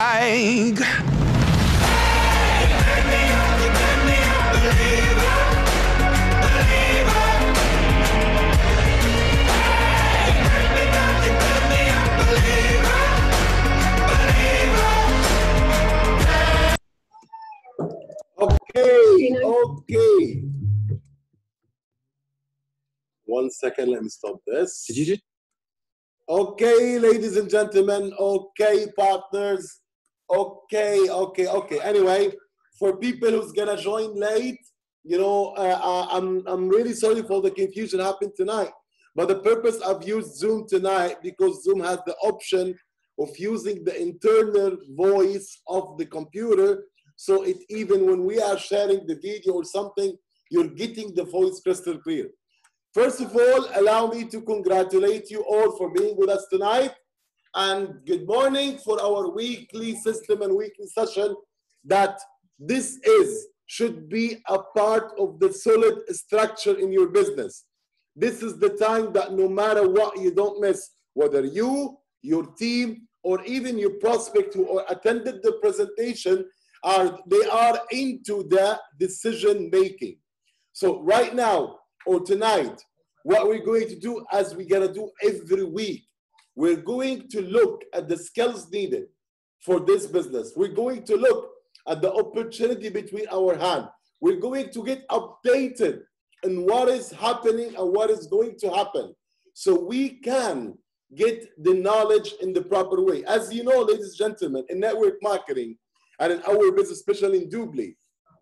Okay. 1 second, let me stop this. Did you just? Okay, ladies and gentlemen. Okay, partners. Okay. Anyway, for people who's gonna join late, you know, I'm really sorry for the confusion happened tonight. But the purpose I've used Zoom tonight because Zoom has the option of using the internal voice of the computer. So it even when we are sharing the video or something, you're getting the voice crystal clear. First of all, allow me to congratulate you all for being with us tonight. And good morning for our weekly system and weekly session that this should be a part of the solid structure in your business. This is the time that no matter what, you don't miss, whether you, your team, or even your prospect who attended the presentation, they are into the decision making. So right now or tonight, what we're going to do, as we're gonna do every week, we're going to look at the skills needed for this business. We're going to look at the opportunity between our hands. We're going to get updated on what is happening and what is going to happen, so we can get the knowledge in the proper way. As you know, ladies and gentlemen, in network marketing and in our business, especially in Doobly,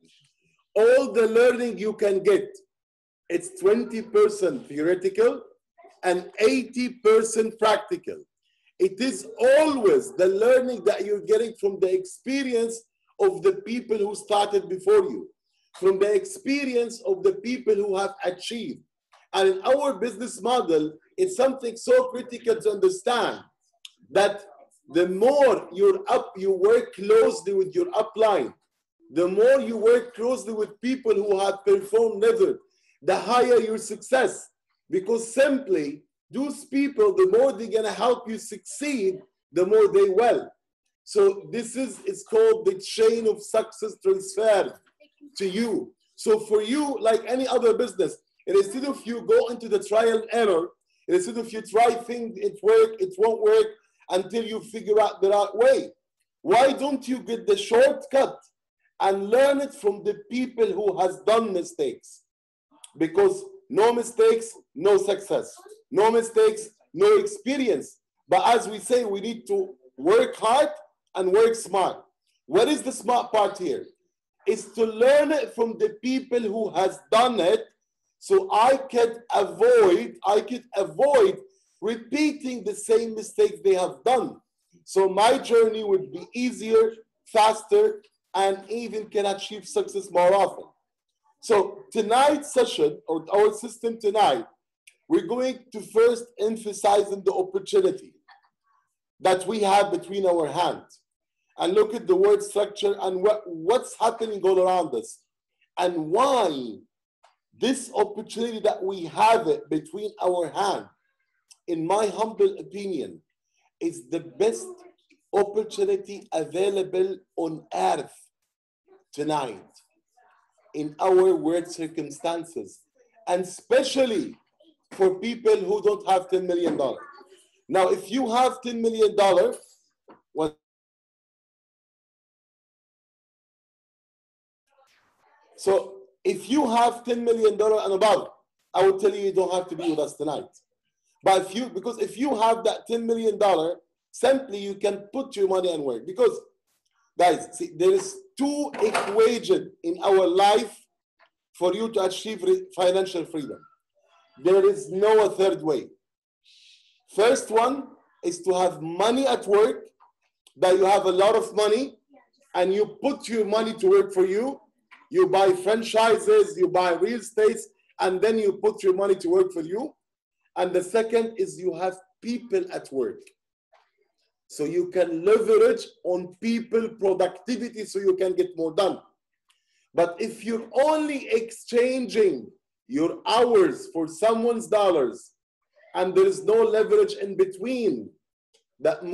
all the learning you can get, it's 20% theoretical and 80% practical. It is always the learning that you're getting from the experience of the people who started before you, from the experience of the people who have achieved. And in our business model, it's something so critical to understand that the more you work closely with your upline, the more you work closely with people who have performed never, the higher your success. Because simply, those people, the more they're gonna help you succeed, the more they will. So this it's called the chain of success transfer to you. So for you, like any other business, instead of you go into the trial and error, instead of you try things, it won't work until you figure out the right way. Why don't you get the shortcut and learn it from the people who has done mistakes? Because no mistakes, no success. No mistakes, no experience. But as we say, we need to work hard and work smart. What is the smart part here? It's to learn it from the people who has done it, so I could avoid repeating the same mistakes they have done. So my journey would be easier, faster, and even can achieve success more often. So tonight's session, or our system tonight, we're going to first emphasize on the opportunity that we have between our hands, and look at the word structure and what's happening all around us, and why this opportunity that we have it between our hands, in my humble opinion, is the best opportunity available on earth tonight in our world circumstances, and especially for people who don't have $10 million. Now, if you have $10 million, so if you have $10 million and above, I will tell you, you don't have to be with us tonight. But because if you have that $10 million, simply you can put your money and work. Because, guys, see, there is two equations in our life for you to achieve financial freedom. There is no third way. First one is to have money at work, that you have a lot of money, and you put your money to work for you. You buy franchises, you buy real estate, and then you put your money to work for you. And the second is you have people at work. So you can leverage on people productivity so you can get more done. But if you're only exchanging your hours for someone's dollars and there is no leverage in between, that most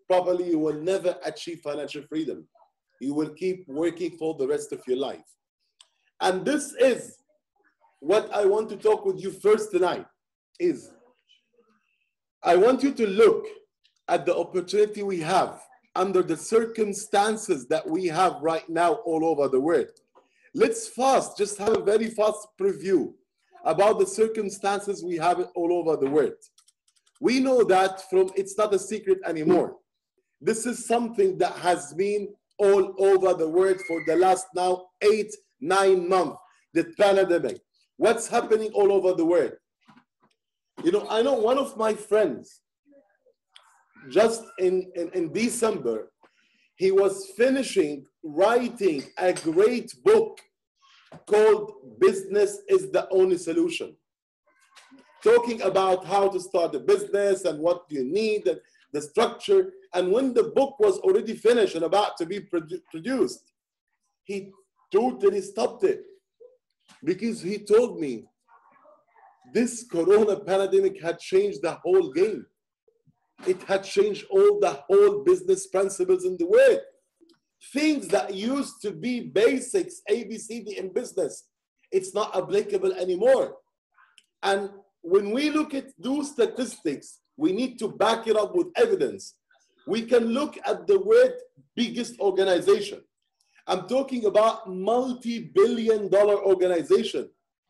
properly, you will never achieve financial freedom. You will keep working for the rest of your life. And this is what I want to talk with you first tonight, is I want you to look at the opportunity we have under the circumstances that we have right now all over the world. Let's just have a very fast preview about the circumstances we have all over the world. We know that it's not a secret anymore. This is something that has been all over the world for the last now 8-9 months, the pandemic. What's happening all over the world? You know, I know one of my friends, just in December, he was finishing writing a great book called Business is the Only Solution, talking about how to start a business and what you need and the structure. And when the book was already finished and about to be produced, he totally stopped it, because he told me this corona pandemic had changed the whole game. It had changed all the whole business principles in the world. Things that used to be basics, ABCD in business, it's not applicable anymore. And when we look at those statistics, we need to back it up with evidence. We can look at the world's biggest organization. I'm talking about multi-billion-dollar organization.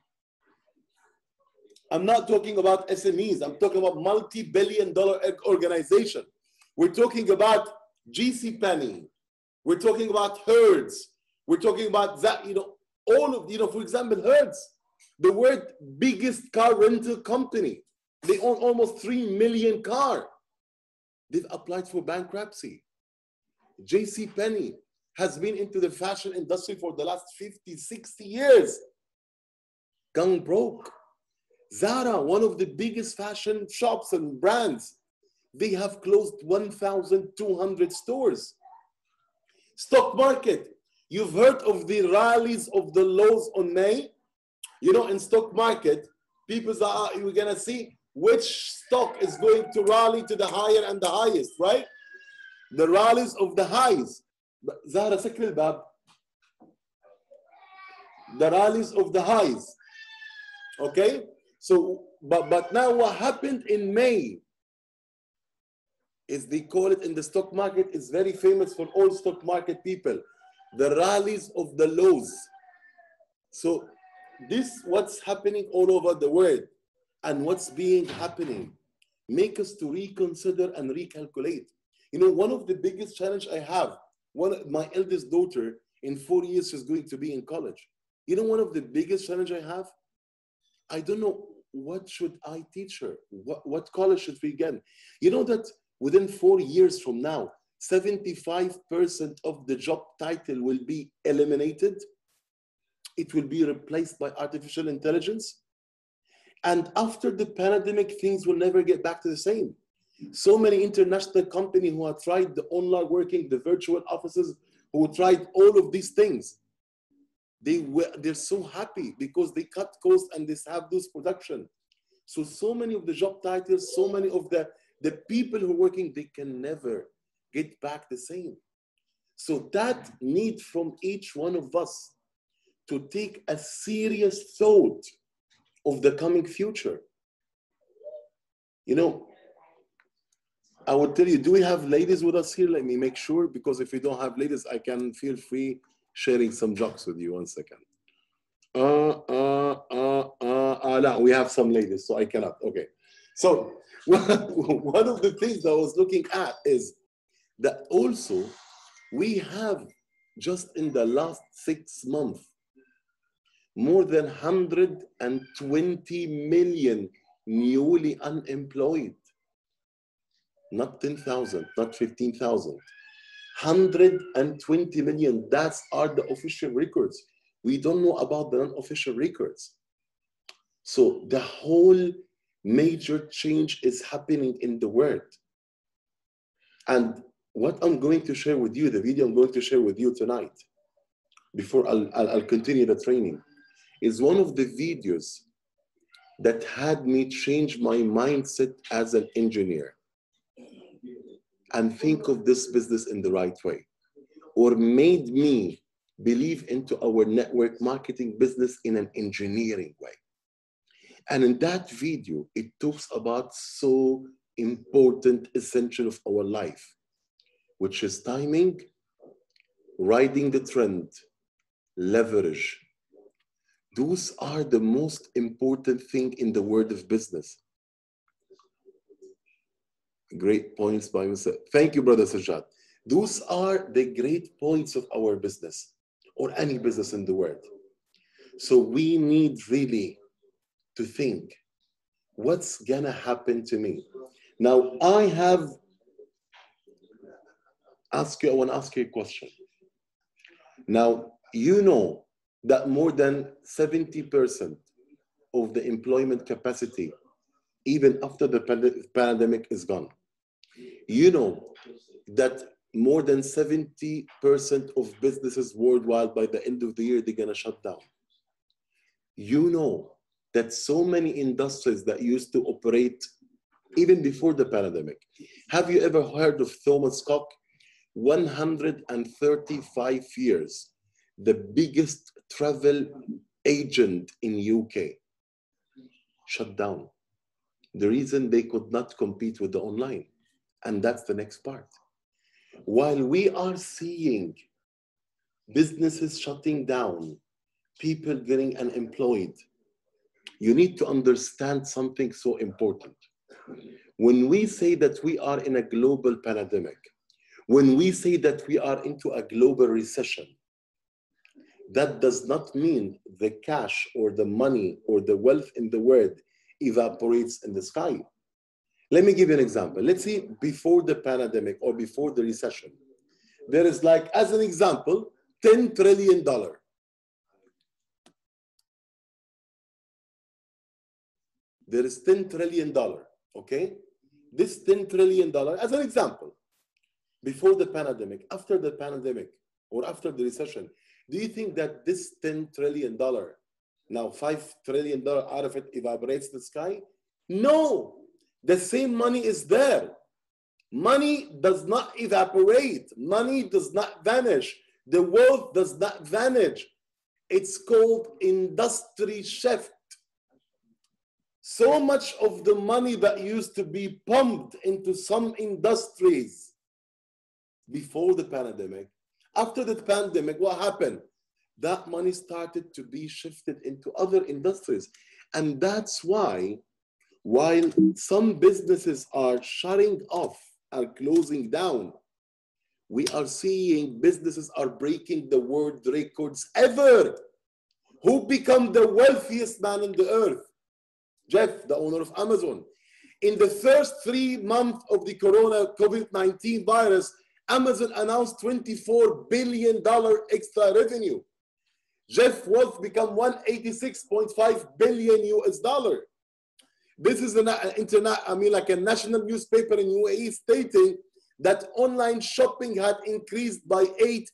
I'm not talking about SMEs. I'm talking about multi-billion-dollar organization. We're talking about JCPenney. We're talking about Hertz. We're talking about that, all of, for example, Hertz, the world's biggest car rental company. They own almost 3 million cars. They've applied for bankruptcy. JCPenney has been into the fashion industry for the last 50, 60 years. Gone broke. Zara, one of the biggest fashion shops and brands, they have closed 1,200 stores. Stock market, you've heard of the rallies of the lows on May? In stock market, we're gonna see which stock is going to rally to the higher and the highest, right? The rallies of the highs. Zara, سكر الباب. The rallies of the highs. Okay? So, but now what happened in May is, they call it in the stock market, is very famous for all stock market people, the rallies of the lows. So what's happening all over the world and what's happening make us to reconsider and recalculate. One of the biggest challenge I have, my eldest daughter, in 4 years, she's going to be in college. One of the biggest challenge I have, I don't know what should I teach her? What college should we get? That within 4 years from now, 75% of the job title will be eliminated. It will be replaced by artificial intelligence. And after the pandemic, things will never get back to the same. So many international companies who have tried the online working, the virtual offices, who tried all of these things, they're so happy because they cut costs and they have those production. So many of the job titles, so many of the people who are working, they can never get back the same. So that need from each one of us to take a serious thought of the coming future. I would tell you, do we have ladies with us here? Let me make sure, because if we don't have ladies, I can feel free sharing some jokes with you. 1 second. No, we have some ladies, so I cannot. Okay. So one of the things I was looking at is that also we have, just in the last 6 months, more than 120 million newly unemployed. Not 10,000, not 15,000. 120 million, that are the official records. We don't know about the unofficial records. So the whole major change is happening in the world. And what I'm going to share with you, the video I'm going to share with you tonight, before I'll continue the training, is one of the videos that had me change my mindset as an engineer. and think of this business in the right way, or made me believe into our network marketing business in an engineering way. And in that video, it talks about so important essential of our life, which is timing, riding the trend, leverage. Those are the most important thing in the world of business. Great points by Mr. Thank you, Brother Sajjad. Those are the great points of our business or any business in the world. So we need really to think, what's gonna happen to me? Now, I want to ask you a question. Now, you know that more than 70% of the employment capacity, even after the pandemic is gone. You know that more than 70% of businesses worldwide by the end of the year, they're gonna shut down. You know that so many industries that used to operate even before the pandemic. Have you ever heard of Thomas Cook? 135 years, the biggest travel agent in UK, shut down. The reason they could not compete with the online. And that's the next part. While we are seeing businesses shutting down, people getting unemployed, you need to understand something so important. When we say that we are in a global pandemic, when we say that we are into a global recession, that does not mean the cash or the money or the wealth in the world evaporates in the sky. Let me give you an example. Let's see, before the pandemic or before the recession, there is, like, as an example, $10 trillion. There is $10 trillion, okay? This $10 trillion, as an example, before the pandemic, after the pandemic, or after the recession, do you think that this $10 trillion, now $5 trillion out of it evaporates the sky? No, the same money is there. Money does not evaporate. Money does not vanish. The wealth does not vanish. It's called industry shift. So much of the money that used to be pumped into some industries before the pandemic, after the pandemic, what happened? That money started to be shifted into other industries. And that's why, while some businesses are shutting off, are closing down, we are seeing businesses are breaking the world records ever. Who become the wealthiest man on the earth? Jeff, the owner of Amazon. In the first 3 months of the COVID-19 virus, Amazon announced $24 billion extra revenue. Jeff wealth become $186.5 billion US dollar. This is a national newspaper in UAE stating that online shopping had increased by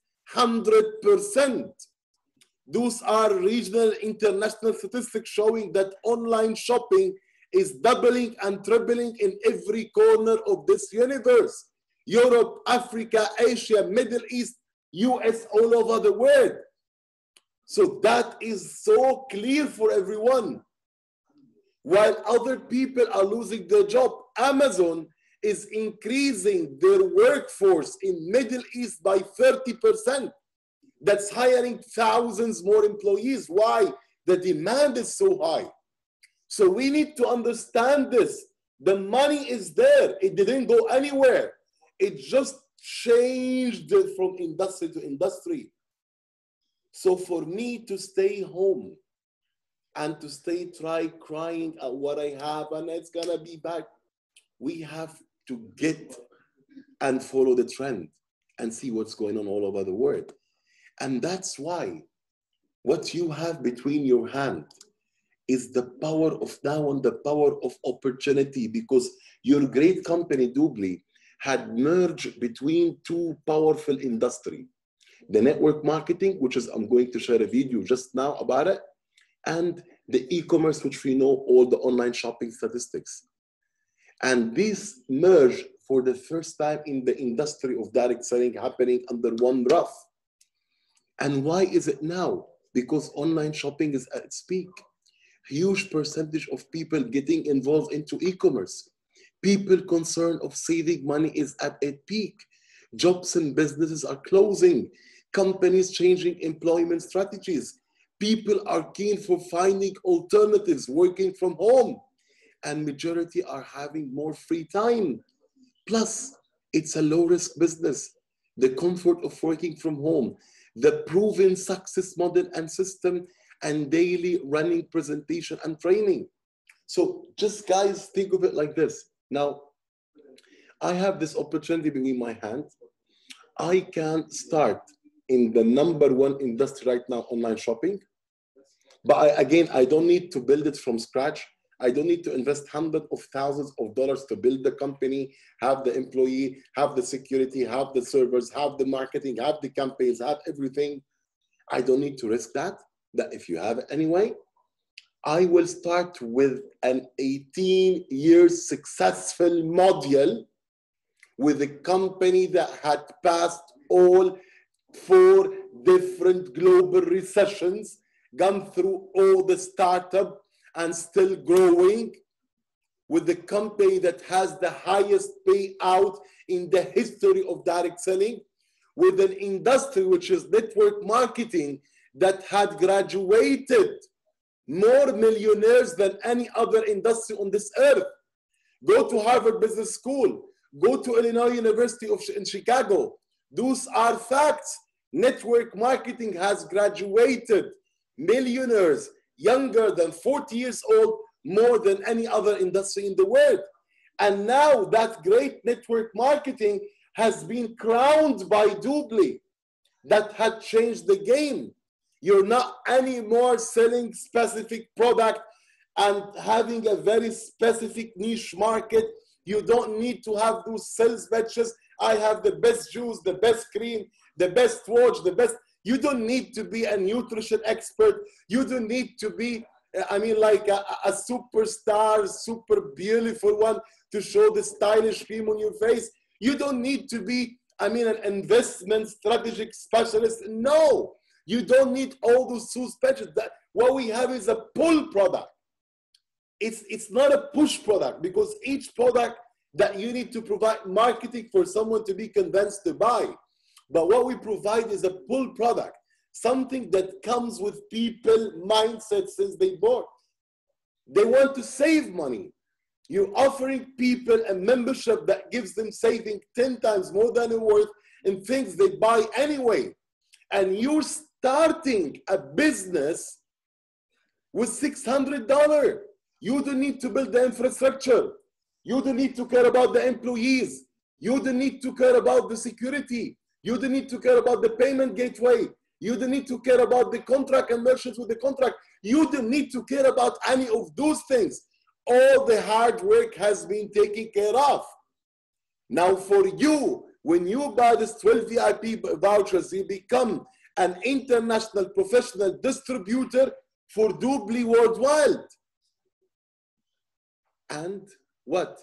800%. Those are regional international statistics showing that online shopping is doubling and trebling in every corner of this universe. Europe, Africa, Asia, Middle East, US, all over the world. So that is so clear for everyone. While other people are losing their job, Amazon is increasing their workforce in Middle East by 30%. That's hiring thousands more employees. Why? The demand is so high. So we need to understand this. The money is there. It didn't go anywhere. It just changed from industry to industry. So for me to stay home and to stay crying at what I have and it's gonna be back, we have to get and follow the trend and see what's going on all over the world. And that's why what you have between your hands is the power of now and the power of opportunity, because your great company, Doobly, had merged between two powerful industries. The network marketing, which is, I'm going to share a video just now about it, and the e-commerce, which we know all the online shopping statistics. And this merge for the first time in the industry of direct selling happening under one roof. And why is it now? Because online shopping is at its peak. Huge percentage of people getting involved into e-commerce. People concerned of saving money is at a peak. Jobs and businesses are closing. Companies changing employment strategies. People are keen for finding alternatives, working from home. And majority are having more free time. Plus, it's a low-risk business. The comfort of working from home, the proven success model and system, and daily running presentation and training. So just guys, think of it like this. Now, I have this opportunity between my hands. I can start in the #1 industry right now, online shopping. But again, I don't need to build it from scratch. I don't need to invest hundreds of thousands of dollars to build the company, have the employee, have the security, have the servers, have the marketing, have the campaigns, have everything. I don't need to risk that. That if you have it anyway, I will start with an 18-year successful module with a company that had passed all 4 different global recessions, gone through all the startup and still growing, with the company that has the highest payout in the history of direct selling, with an industry which is network marketing that had graduated more millionaires than any other industry on this earth. Go to Harvard Business School, go to Illinois University in Chicago. Those are facts. Network marketing has graduated millionaires younger than 40 years old more than any other industry in the world. And now that great network marketing has been crowned by Doobly that had changed the game. You're not anymore selling specific product and having a very specific niche market. You don't need to have those sales pitches. I have the best juice, the best cream, the best watch, the best. You don't need to be a nutrition expert. You don't need to be, like a superstar, super beautiful one to show the stylish cream on your face. You don't need to be, an investment strategic specialist. No, you don't need all those two specials. What we have is a pull product. It's not a push product, because each product that you need to provide marketing for someone to be convinced to buy. But what we provide is a pull product, something that comes with people mindset since they born. They want to save money. You're offering people a membership that gives them saving 10 times more than it's worth in things they buy anyway. And you're starting a business with $600. You don't need to build the infrastructure. You don't need to care about the employees. You don't need to care about the security. You don't need to care about the payment gateway. You don't need to care about the contract and merchants with the contract. You don't need to care about any of those things. All the hard work has been taken care of. Now for you, when you buy this 12 VIP vouchers, you become an international professional distributor for Doobly worldwide. And what?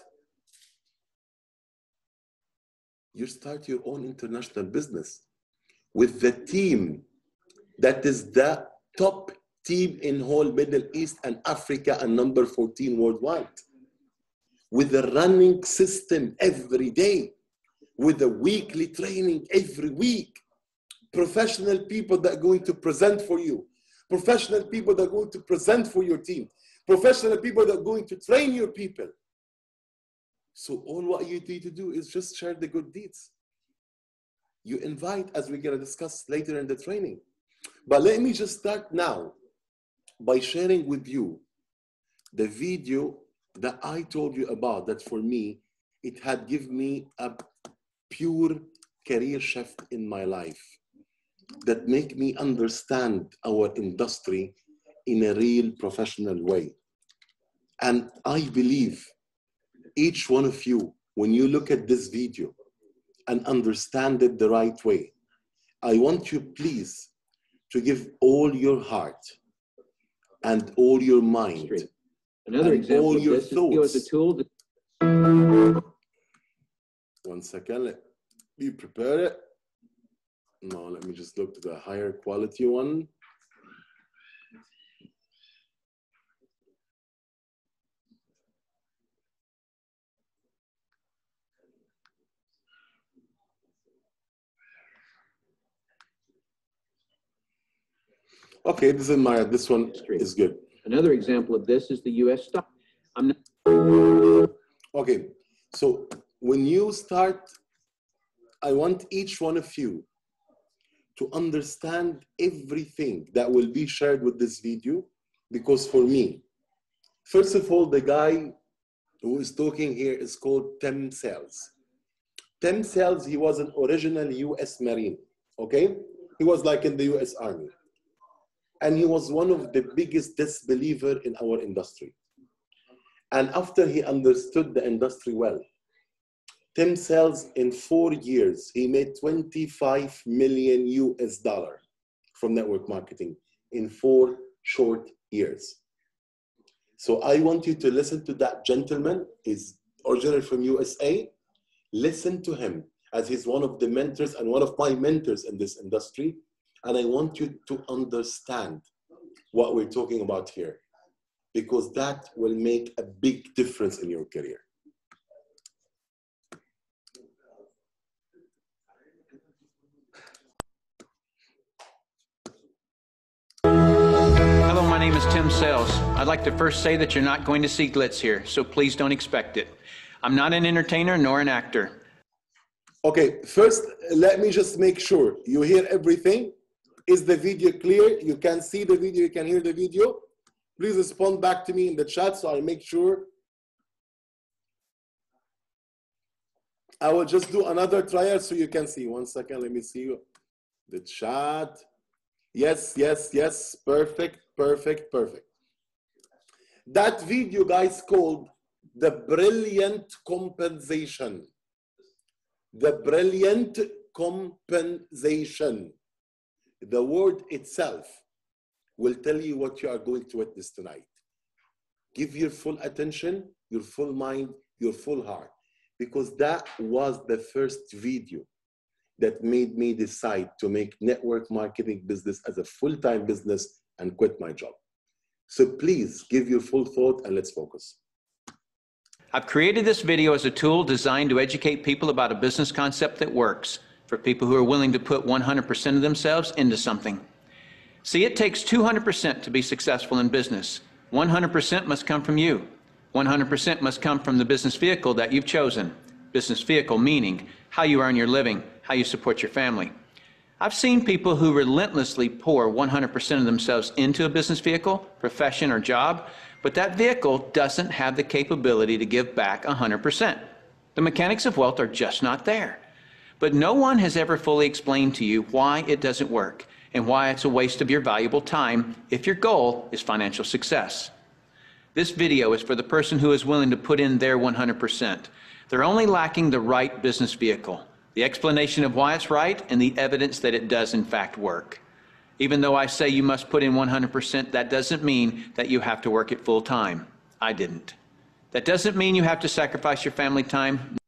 You start your own international business with the team that is the top team in whole Middle East and Africa and number 14 worldwide. With a running system every day, with a weekly training every week, professional people that are going to present for you, professional people that are going to present for your team, professional people that are going to train your people. So all what you need to do is just share the good deeds. You invite, as we're going to discuss later in the training. But let me just start now by sharing with you the video that I told you about, that for me, it had given me a pure career shift in my life that make me understand our industry in a real professional way. And I believe each one of you, when you look at this video and understand it the right way, I want you please to give all your heart and all your mind Another and example all of your this is, as a thoughts tool 1 second, let me prepare it. No, let me just look to the higher quality one. Okay, this one is good. Another example of this is the U.S. stock. Okay, so when you start, I want each one of you to understand everything that will be shared with this video, because for me, first of all, the guy who is talking here is called Tim Sales. Tim Sales, he was an original US Marine, okay? He was like in the US Army. And he was one of the biggest disbelievers in our industry. And after he understood the industry well, Tim Sales, in 4 years, he made $25 million US from network marketing in 4 short years. So I want you to listen to that gentleman. He's originally from USA. Listen to him, as he's one of the mentors and one of my mentors in this industry. And I want you to understand what we're talking about here, because that will make a big difference in your career. Hello, my name is Tim Sales. I'd like to first say that you're not going to see glitz here, so please don't expect it. I'm not an entertainer nor an actor. Okay, first, let me just make sure you hear everything. Is the video clear? You can see the video, you can hear the video. Please respond back to me in the chat so I make sure. I will just do another trial so you can see. 1 second, let me see the chat. Yes, yes, yes, perfect, perfect, perfect. That video, guys, called The Brilliant Compensation. The Brilliant Compensation. The word itself will tell you what you are going to witness tonight. Give your full attention, your full mind, your full heart, because that was the first video that made me decide to make network marketing business as a full-time business and quit my job. So please give your full thought and let's focus. I've created this video as a tool designed to educate people about a business concept that works, for people who are willing to put 100% of themselves into something. See, it takes 200% to be successful in business. 100% must come from you. 100% must come from the business vehicle that you've chosen. Business vehicle meaning how you earn your living, how you support your family. I've seen people who relentlessly pour 100% of themselves into a business vehicle, profession, or job, but that vehicle doesn't have the capability to give back 100%. The mechanics of wealth are just not there. But no one has ever fully explained to you why it doesn't work and why it's a waste of your valuable time if your goal is financial success. This video is for the person who is willing to put in their 100%. They're only lacking the right business vehicle, the explanation of why it's right, and the evidence that it does in fact work. Even though I say you must put in 100%, that doesn't mean that you have to work it full time. I didn't. That doesn't mean you have to sacrifice your family time,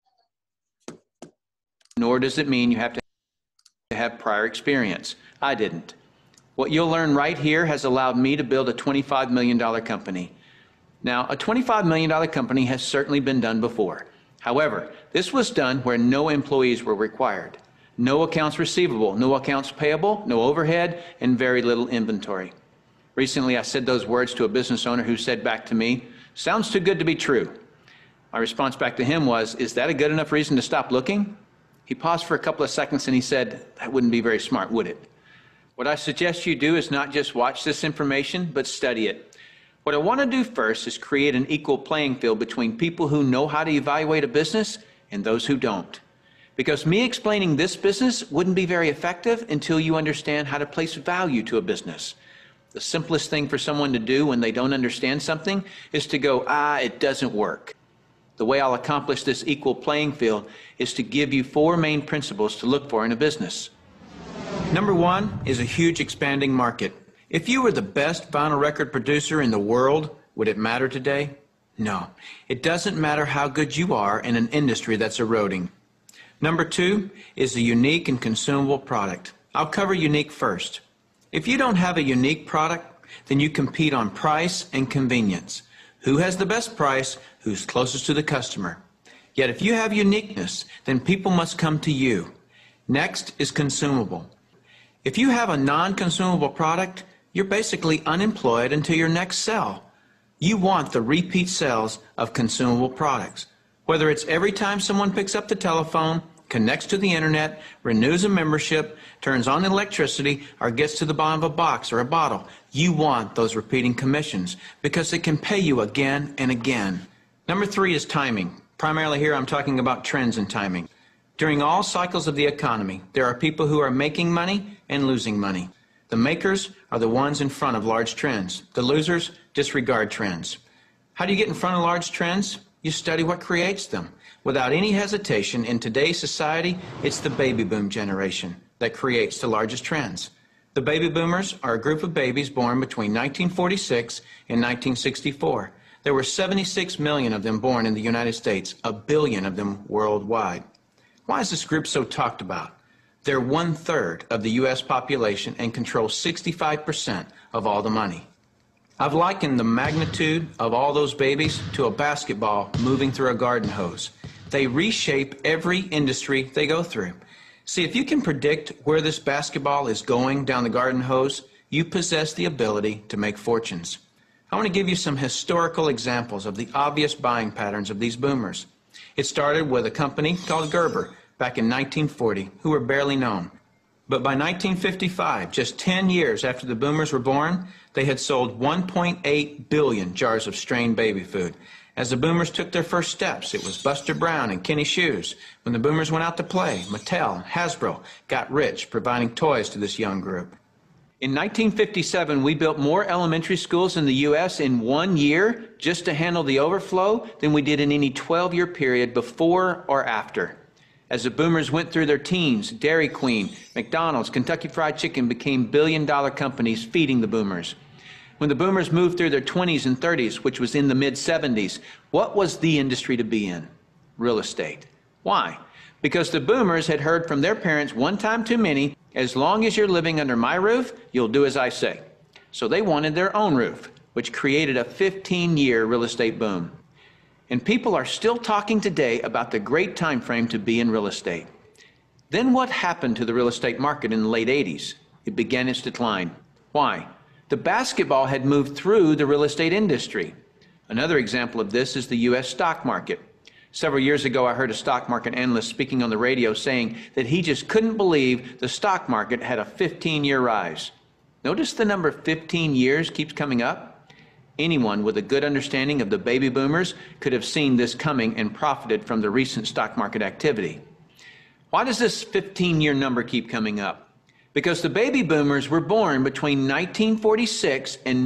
nor does it mean you have to have prior experience. I didn't. What you'll learn right here has allowed me to build a $25 million company. Now, a $25 million company has certainly been done before. However, this was done where no employees were required. No accounts receivable, no accounts payable, no overhead, and very little inventory. Recently, I said those words to a business owner who said back to me, "Sounds too good to be true." My response back to him was, "Is that a good enough reason to stop looking?" He paused for a couple of seconds and he said, "That wouldn't be very smart, would it?" What I suggest you do is not just watch this information, but study it. What I want to do first is create an equal playing field between people who know how to evaluate a business and those who don't. Because me explaining this business wouldn't be very effective until you understand how to place value to a business. The simplest thing for someone to do when they don't understand something is to go, it doesn't work. The way I'll accomplish this equal playing field is to give you 4 main principles to look for in a business. Number 1 is a huge expanding market. If you were the best vinyl record producer in the world, would it matter today? No, it doesn't matter how good you are in an industry that's eroding. Number 2 is a unique and consumable product. I'll cover unique first. If you don't have a unique product, then you compete on price and convenience. Who has the best price? Who's closest to the customer? Yet if you have uniqueness, then people must come to you. Next is consumable. If you have a non-consumable product, you're basically unemployed until your next sell. You want the repeat sales of consumable products. Whether it's every time someone picks up the telephone, connects to the internet, renews a membership, turns on electricity, or gets to the bottom of a box or a bottle, you want those repeating commissions because it can pay you again and again. Number 3 is timing. Primarily here I'm talking about trends and timing. During all cycles of the economy, there are people who are making money and losing money. The makers are the ones in front of large trends. The losers disregard trends. How do you get in front of large trends? You study what creates them. Without any hesitation, in today's society, it's the baby boom generation that creates the largest trends. The baby boomers are a group of babies born between 1946 and 1964. There were 76 million of them born in the United States, 1 billion of them worldwide. Why is this group so talked about? They're 1/3 of the U.S. population and control 65% of all the money. I've likened the magnitude of all those babies to a basketball moving through a garden hose. They reshape every industry they go through. See, if you can predict where this basketball is going down the garden hose, you possess the ability to make fortunes. I want to give you some historical examples of the obvious buying patterns of these boomers. It started with a company called Gerber back in 1940, who were barely known. But by 1955, just 10 years after the boomers were born, they had sold 1.8 billion jars of strained baby food. As the boomers took their first steps, it was Buster Brown and Kenny Shoes. When the boomers went out to play, Mattel and Hasbro got rich providing toys to this young group. In 1957, we built more elementary schools in the U.S. in 1 year just to handle the overflow than we did in any 12-year period before or after. As the boomers went through their teens, Dairy Queen, McDonald's, Kentucky Fried Chicken became billion-dollar companies feeding the boomers. When the boomers moved through their 20s and 30s, which was in the mid-70s, what was the industry to be in? Real estate. Why? Because the boomers had heard from their parents one time too many, as long as you're living under my roof, you'll do as I say. So they wanted their own roof, which created a 15-year real estate boom. And people are still talking today about the great time frame to be in real estate. Then what happened to the real estate market in the late 80s? It began its decline. Why? The basketball had moved through the real estate industry. Another example of this is the U.S. stock market. Several years ago, I heard a stock market analyst speaking on the radio saying that he just couldn't believe the stock market had a 15-year rise. Notice the number 15 years keeps coming up? Anyone with a good understanding of the baby boomers could have seen this coming and profited from the recent stock market activity. Why does this 15-year number keep coming up? Because the baby boomers were born between 1946 and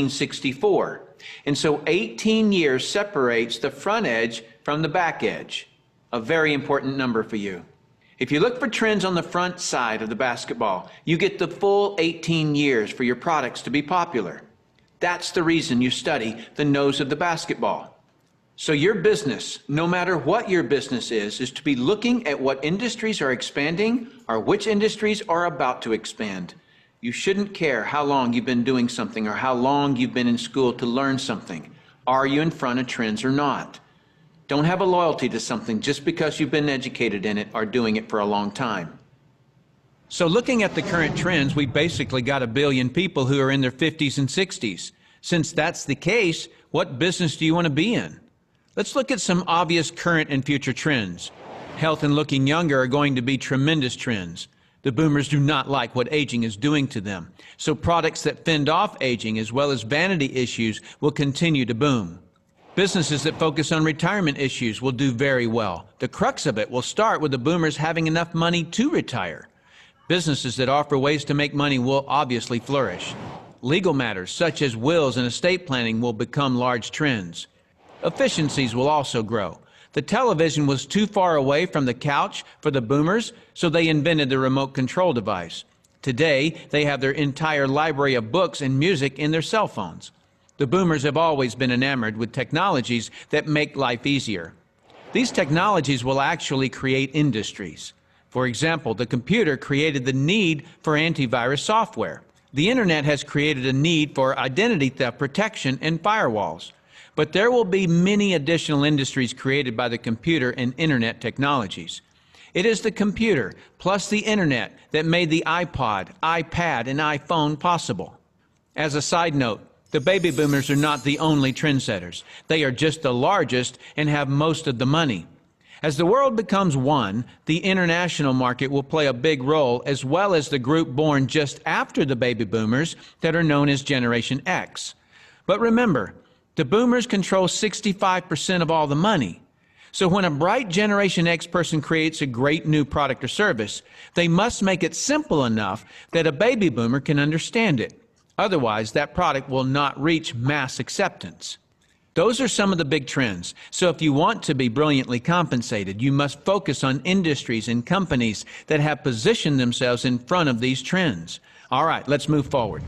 1964. And so 18 years separates the front edge from the back edge. A very important number for you. If you look for trends on the front side of the basketball, you get the full 18 years for your products to be popular. That's the reason you study the nose of the basketball. So your business, no matter what your business is to be looking at what industries are expanding or which industries are about to expand. You shouldn't care how long you've been doing something or how long you've been in school to learn something. Are you in front of trends or not? Don't have a loyalty to something just because you've been educated in it or doing it for a long time. So looking at the current trends, we basically got 1 billion people who are in their 50s and 60s. Since that's the case, what business do you want to be in? Let's look at some obvious current and future trends. Health and looking younger are going to be tremendous trends. The boomers do not like what aging is doing to them. So products that fend off aging as well as vanity issues will continue to boom. Businesses that focus on retirement issues will do very well. The crux of it will start with the boomers having enough money to retire. Businesses that offer ways to make money will obviously flourish. Legal matters such as wills and estate planning will become large trends. Efficiencies will also grow. The television was too far away from the couch for the boomers, so they invented the remote control device. Today, they have their entire library of books and music in their cell phones. The boomers have always been enamored with technologies that make life easier. These technologies will actually create industries. For example, the computer created the need for antivirus software. The internet has created a need for identity theft protection and firewalls. But there will be many additional industries created by the computer and internet technologies. It is the computer plus the internet that made the iPod, iPad, and iPhone possible. As a side note, the baby boomers are not the only trendsetters. They are just the largest and have most of the money. As the world becomes one, the international market will play a big role, as well as the group born just after the baby boomers that are known as Generation X. But remember, the boomers control 65% of all the money. So when a bright Generation X person creates a great new product or service, they must make it simple enough that a baby boomer can understand it. Otherwise, that product will not reach mass acceptance. Those are some of the big trends. So if you want to be brilliantly compensated, you must focus on industries and companies that have positioned themselves in front of these trends. All right, let's move forward.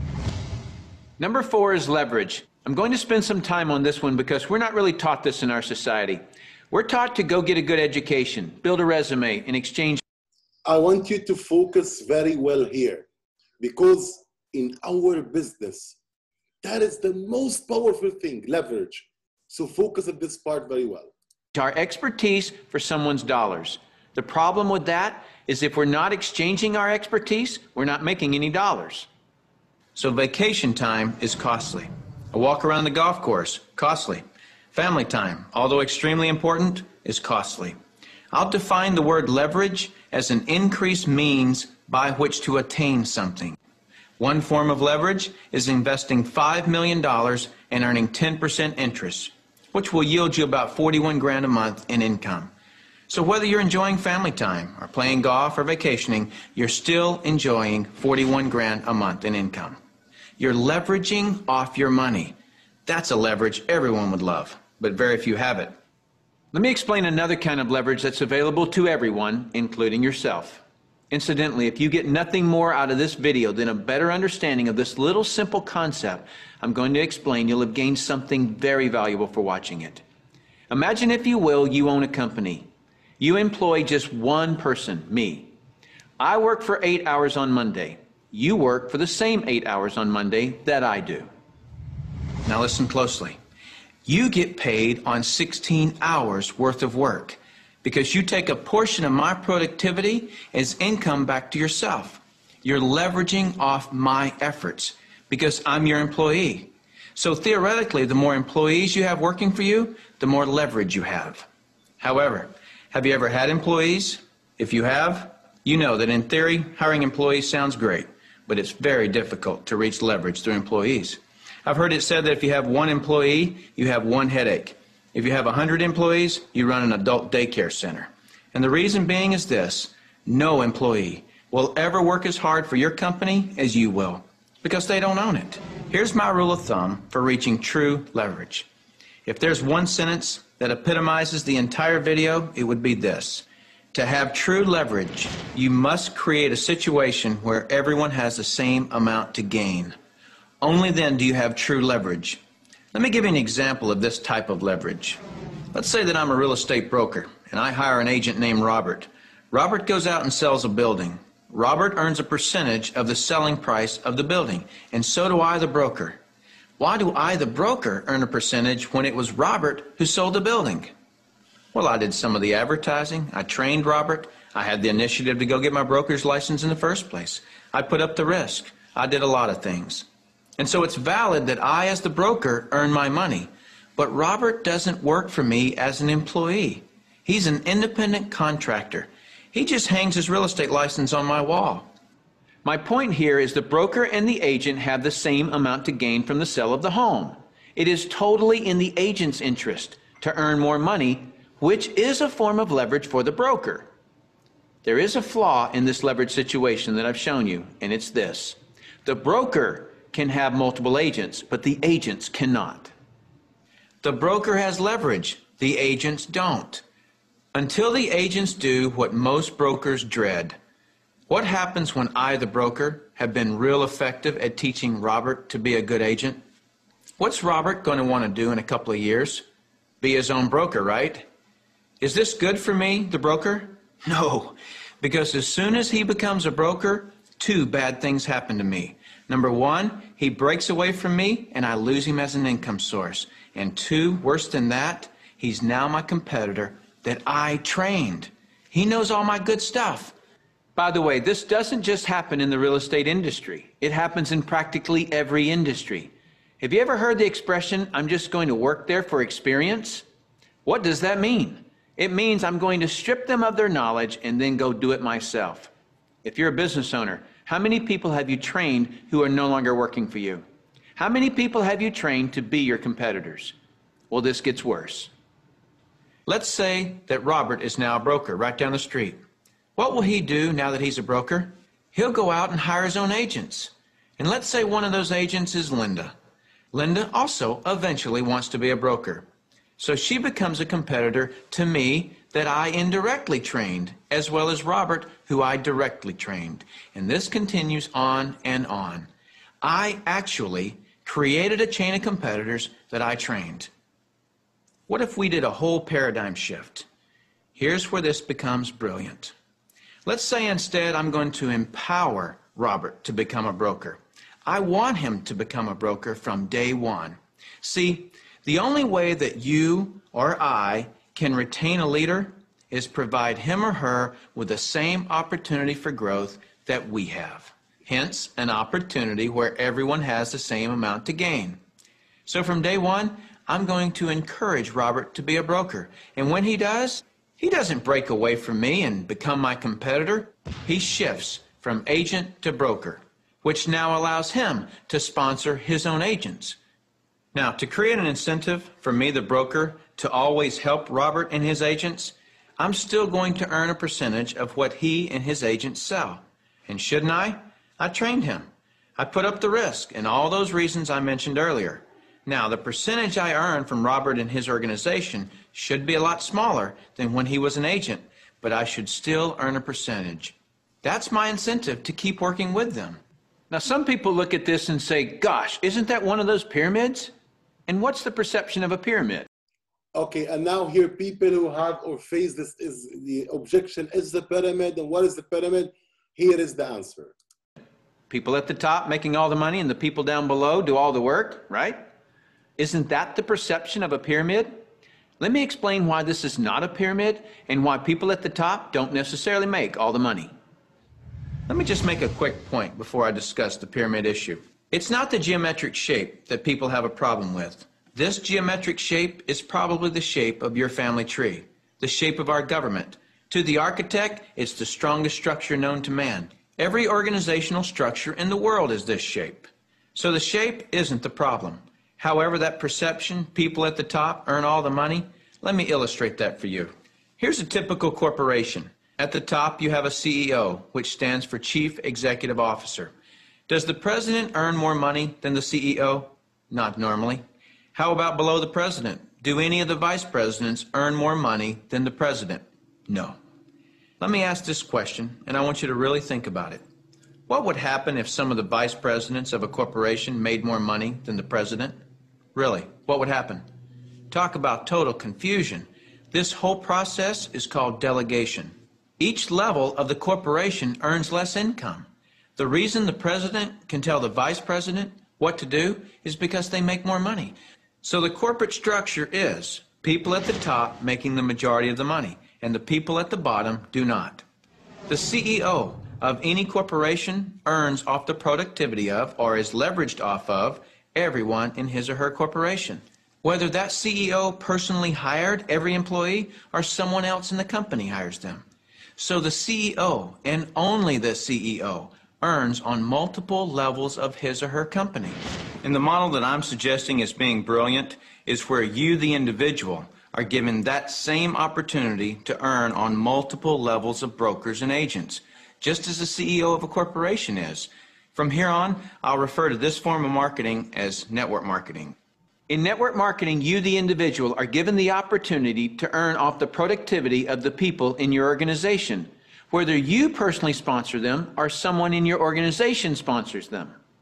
Number 4 is leverage. I'm going to spend some time on this one because we're not really taught this in our society. We're taught to go get a good education, build a resume, and exchange. I want you to focus very well here, because in our business, that is the most powerful thing, leverage. So focus on this part very well. Our expertise for someone's dollars. The problem with that is if we're not exchanging our expertise, we're not making any dollars. So vacation time is costly. A walk around the golf course, costly. Family time, although extremely important, is costly. I'll define the word leverage as an increased means by which to attain something. One form of leverage is investing $5 million and earning 10% interest, which will yield you about 41 grand a month in income. So whether you're enjoying family time or playing golf or vacationing, you're still enjoying 41 grand a month in income. You're leveraging off your money. That's a leverage everyone would love, but very few have it. Let me explain another kind of leverage that's available to everyone, including yourself. Incidentally, if you get nothing more out of this video than a better understanding of this little simple concept I'm going to explain, you'll have gained something very valuable for watching it. Imagine, if you will, you own a company. You employ just one person, me. I work for 8 hours on Monday. You work for the same 8 hours on Monday that I do. Now listen closely. You get paid on 16 hours worth of work because you take a portion of my productivity as income back to yourself. You're leveraging off my efforts because I'm your employee. So theoretically, the more employees you have working for you, the more leverage you have. However, have you ever had employees? If you have, you know that in theory, hiring employees sounds great, but it's very difficult to reach leverage through employees. I've heard it said that if you have one employee, you have one headache. If you have 100 employees, you run an adult daycare center. And the reason being is this: no employee will ever work as hard for your company as you will, because they don't own it. Here's my rule of thumb for reaching true leverage. If there's one sentence that epitomizes the entire video, it would be this: to have true leverage, you must create a situation where everyone has the same amount to gain. Only then do you have true leverage. Let me give you an example of this type of leverage. Let's say that I'm a real estate broker and I hire an agent named Robert. Robert goes out and sells a building. Robert earns a percentage of the selling price of the building, and so do I, the broker. Why do I, the broker, earn a percentage when it was Robert who sold the building? Well, I did some of the advertising. I trained Robert. I had the initiative to go get my broker's license in the first place. I put up the risk. I did a lot of things. And so it's valid that I, as the broker, earn my money. But Robert doesn't work for me as an employee. He's an independent contractor. He just hangs his real estate license on my wall. My point here is the broker and the agent have the same amount to gain from the sale of the home. It is totally in the agent's interest to earn more money, which is a form of leverage for the broker. There is a flaw in this leverage situation that I've shown you, and it's this: the broker can have multiple agents, but the agents cannot. The broker has leverage, the agents don't. Until the agents do what most brokers dread. What happens when I, the broker, have been real effective at teaching Robert to be a good agent? What's Robert going to want to do in a couple of years? Be his own broker, right? Is this good for me, the broker? No, because as soon as he becomes a broker, two bad things happen to me. Number one, he breaks away from me and I lose him as an income source. And two, worse than that, he's now my competitor that I trained. He knows all my good stuff. By the way, this doesn't just happen in the real estate industry. It happens in practically every industry. Have you ever heard the expression, I'm just going to work there for experience? What does that mean? It means I'm going to strip them of their knowledge and then go do it myself. If you're a business owner, how many people have you trained who are no longer working for you? How many people have you trained to be your competitors? Well, this gets worse. Let's say that Robert is now a broker right down the street. What will he do now that he's a broker? He'll go out and hire his own agents. And let's say one of those agents is Linda. Linda also eventually wants to be a broker. So she becomes a competitor to me that I indirectly trained, as well as Robert, who I directly trained. And this continues on and on. I actually created a chain of competitors that I trained. What if we did a whole paradigm shift? Here's where this becomes brilliant. Let's say instead I'm going to empower Robert to become a broker. I want him to become a broker from day one. See, the only way that you or I can retain a leader is provide him or her with the same opportunity for growth that we have. Hence, an opportunity where everyone has the same amount to gain. So from day one, I'm going to encourage Robert to be a broker. And when he does, he doesn't break away from me and become my competitor. He shifts from agent to broker, which now allows him to sponsor his own agents. Now, to create an incentive for me, the broker, to always help Robert and his agents, I'm still going to earn a percentage of what he and his agents sell. And shouldn't I? I trained him. I put up the risk and all those reasons I mentioned earlier. Now, the percentage I earn from Robert and his organization should be a lot smaller than when he was an agent, but I should still earn a percentage. That's my incentive to keep working with them. Now, some people look at this and say, gosh, isn't that one of those pyramids? And what's the perception of a pyramid? Okay, and now here people who have or face this is the objection, is the pyramid, and what is the pyramid? Here is the answer. People at the top making all the money and the people down below do all the work, right? Isn't that the perception of a pyramid? Let me explain why this is not a pyramid and why people at the top don't necessarily make all the money. Let me just make a quick point before I discuss the pyramid issue. It's not the geometric shape that people have a problem with. This geometric shape is probably the shape of your family tree, the shape of our government. To the architect, it's the strongest structure known to man. Every organizational structure in the world is this shape. So the shape isn't the problem. However, that perception, people at the top earn all the money, let me illustrate that for you. Here's a typical corporation. At the top, you have a CEO, which stands for Chief Executive Officer. Does the president earn more money than the CEO? Not normally. How about below the president? Do any of the vice presidents earn more money than the president? No. Let me ask this question, and I want you to really think about it. What would happen if some of the vice presidents of a corporation made more money than the president? Really, what would happen? Talk about total confusion. This whole process is called delegation. Each level of the corporation earns less income. The reason the president can tell the vice president what to do is because they make more money. So the corporate structure is people at the top making the majority of the money, and the people at the bottom do not. The CEO of any corporation earns off the productivity of, or is leveraged off of, everyone in his or her corporation. Whether that CEO personally hired every employee or someone else in the company hires them. So the CEO, and only the CEO, earns on multiple levels of his or her company. And the model that I'm suggesting as being brilliant is where you, the individual, are given that same opportunity to earn on multiple levels of brokers and agents, just as the CEO of a corporation is. From here on, I'll refer to this form of marketing as network marketing. In network marketing, you, the individual, are given the opportunity to earn off the productivity of the people in your organization, whether you personally sponsor them or someone in your organization sponsors them.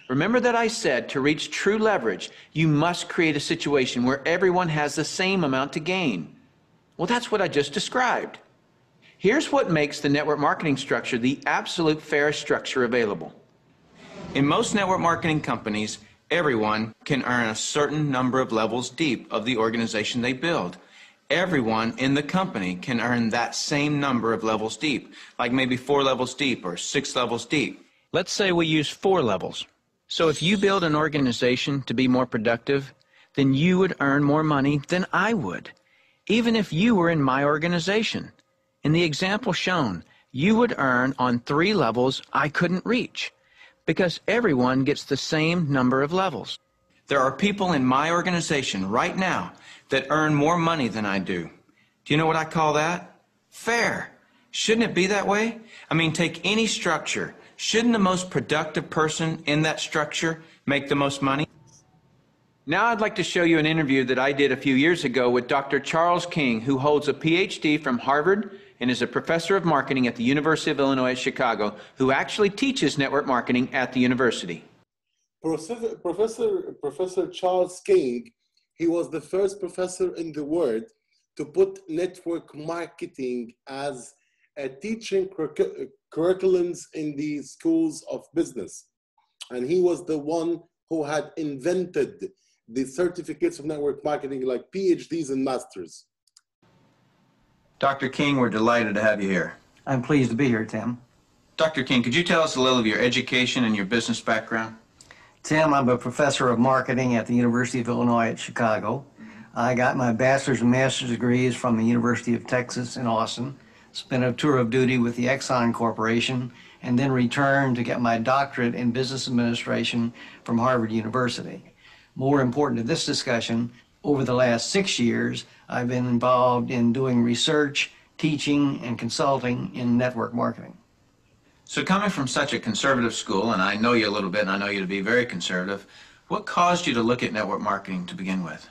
Remember that I said to reach true leverage, you must create a situation where everyone has the same amount to gain. Well, that's what I just described. Here's what makes the network marketing structure the absolute fairest structure available. In most network marketing companies, everyone can earn a certain number of levels deep of the organization they build. Everyone in the company can earn that same number of levels deep, like maybe 4 levels deep or 6 levels deep. Let's say we use 4 levels. So if you build an organization to be more productive, then you would earn more money than I would, even if you were in my organization. In the example shown, you would earn on 3 levels I couldn't reach, because everyone gets the same number of levels. There are people in my organization right now that earn more money than I do. Do you know what I call that? Fair. Shouldn't it be that way? I mean, take any structure. Shouldn't the most productive person in that structure make the most money? Now I'd like to show you an interview that I did a few years ago with Dr. Charles King, who holds a PhD from Harvard and is a professor of marketing at the University of Illinois at Chicago, who actually teaches network marketing at the university. Professor Charles King, he was the first professor in the world to put network marketing as a teaching curriculums in the schools of business. And he was the one who had invented the certificates of network marketing, like PhDs and masters. Dr. King, we're delighted to have you here. I'm pleased to be here, Tim. Dr. King, could you tell us a little of your education and your business background? Tim, I'm a professor of marketing at the University of Illinois at Chicago. I got my bachelor's and master's degrees from the University of Texas in Austin, spent a tour of duty with the Exxon Corporation, and then returned to get my doctorate in business administration from Harvard University. More important to this discussion, over the last 6 years, I've been involved in doing research, teaching, and consulting in network marketing. So coming from such a conservative school, and I know you a little bit, and I know you to be very conservative, what caused you to look at network marketing to begin with?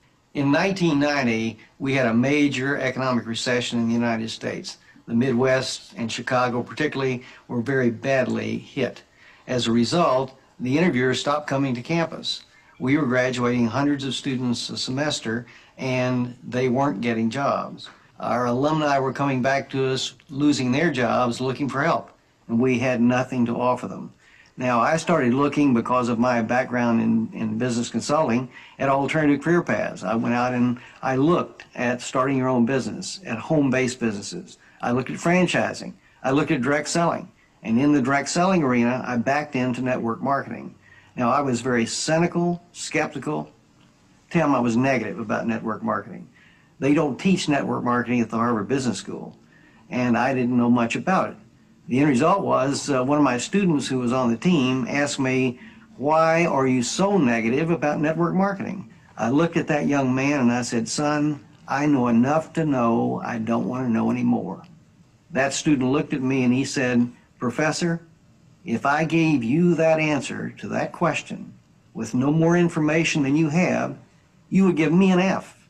In 1990, we had a major economic recession in the United States. The Midwest and Chicago particularly were very badly hit. As a result, the interviewers stopped coming to campus. We were graduating hundreds of students a semester, and they weren't getting jobs. Our alumni were coming back to us, losing their jobs, looking for help, and we had nothing to offer them. Now, I started looking, because of my background in business consulting, at alternative career paths. I went out and I looked at starting your own business, at home-based businesses. I looked at franchising. I looked at direct selling. And in the direct selling arena, I backed into network marketing. Now, I was very cynical, skeptical. Tim, I was negative about network marketing. They don't teach network marketing at the Harvard Business School, and I didn't know much about it. The end result was one of my students who was on the team asked me, "Why are you so negative about network marketing?" I looked at that young man and I said, "Son, I know enough to know I don't want to know any more." That student looked at me and he said, "Professor, if I gave you that answer to that question with no more information than you have, you would give me an F."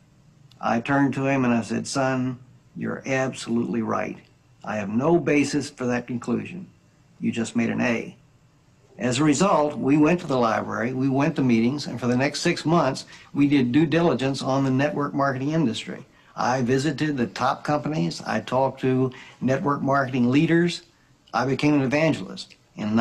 I turned to him and I said, "Son, you're absolutely right. I have no basis for that conclusion. You just made an A." As a result, we went to the library, we went to meetings, and for the next 6 months, we did due diligence on the network marketing industry. I visited the top companies, I talked to network marketing leaders, I became an evangelist. In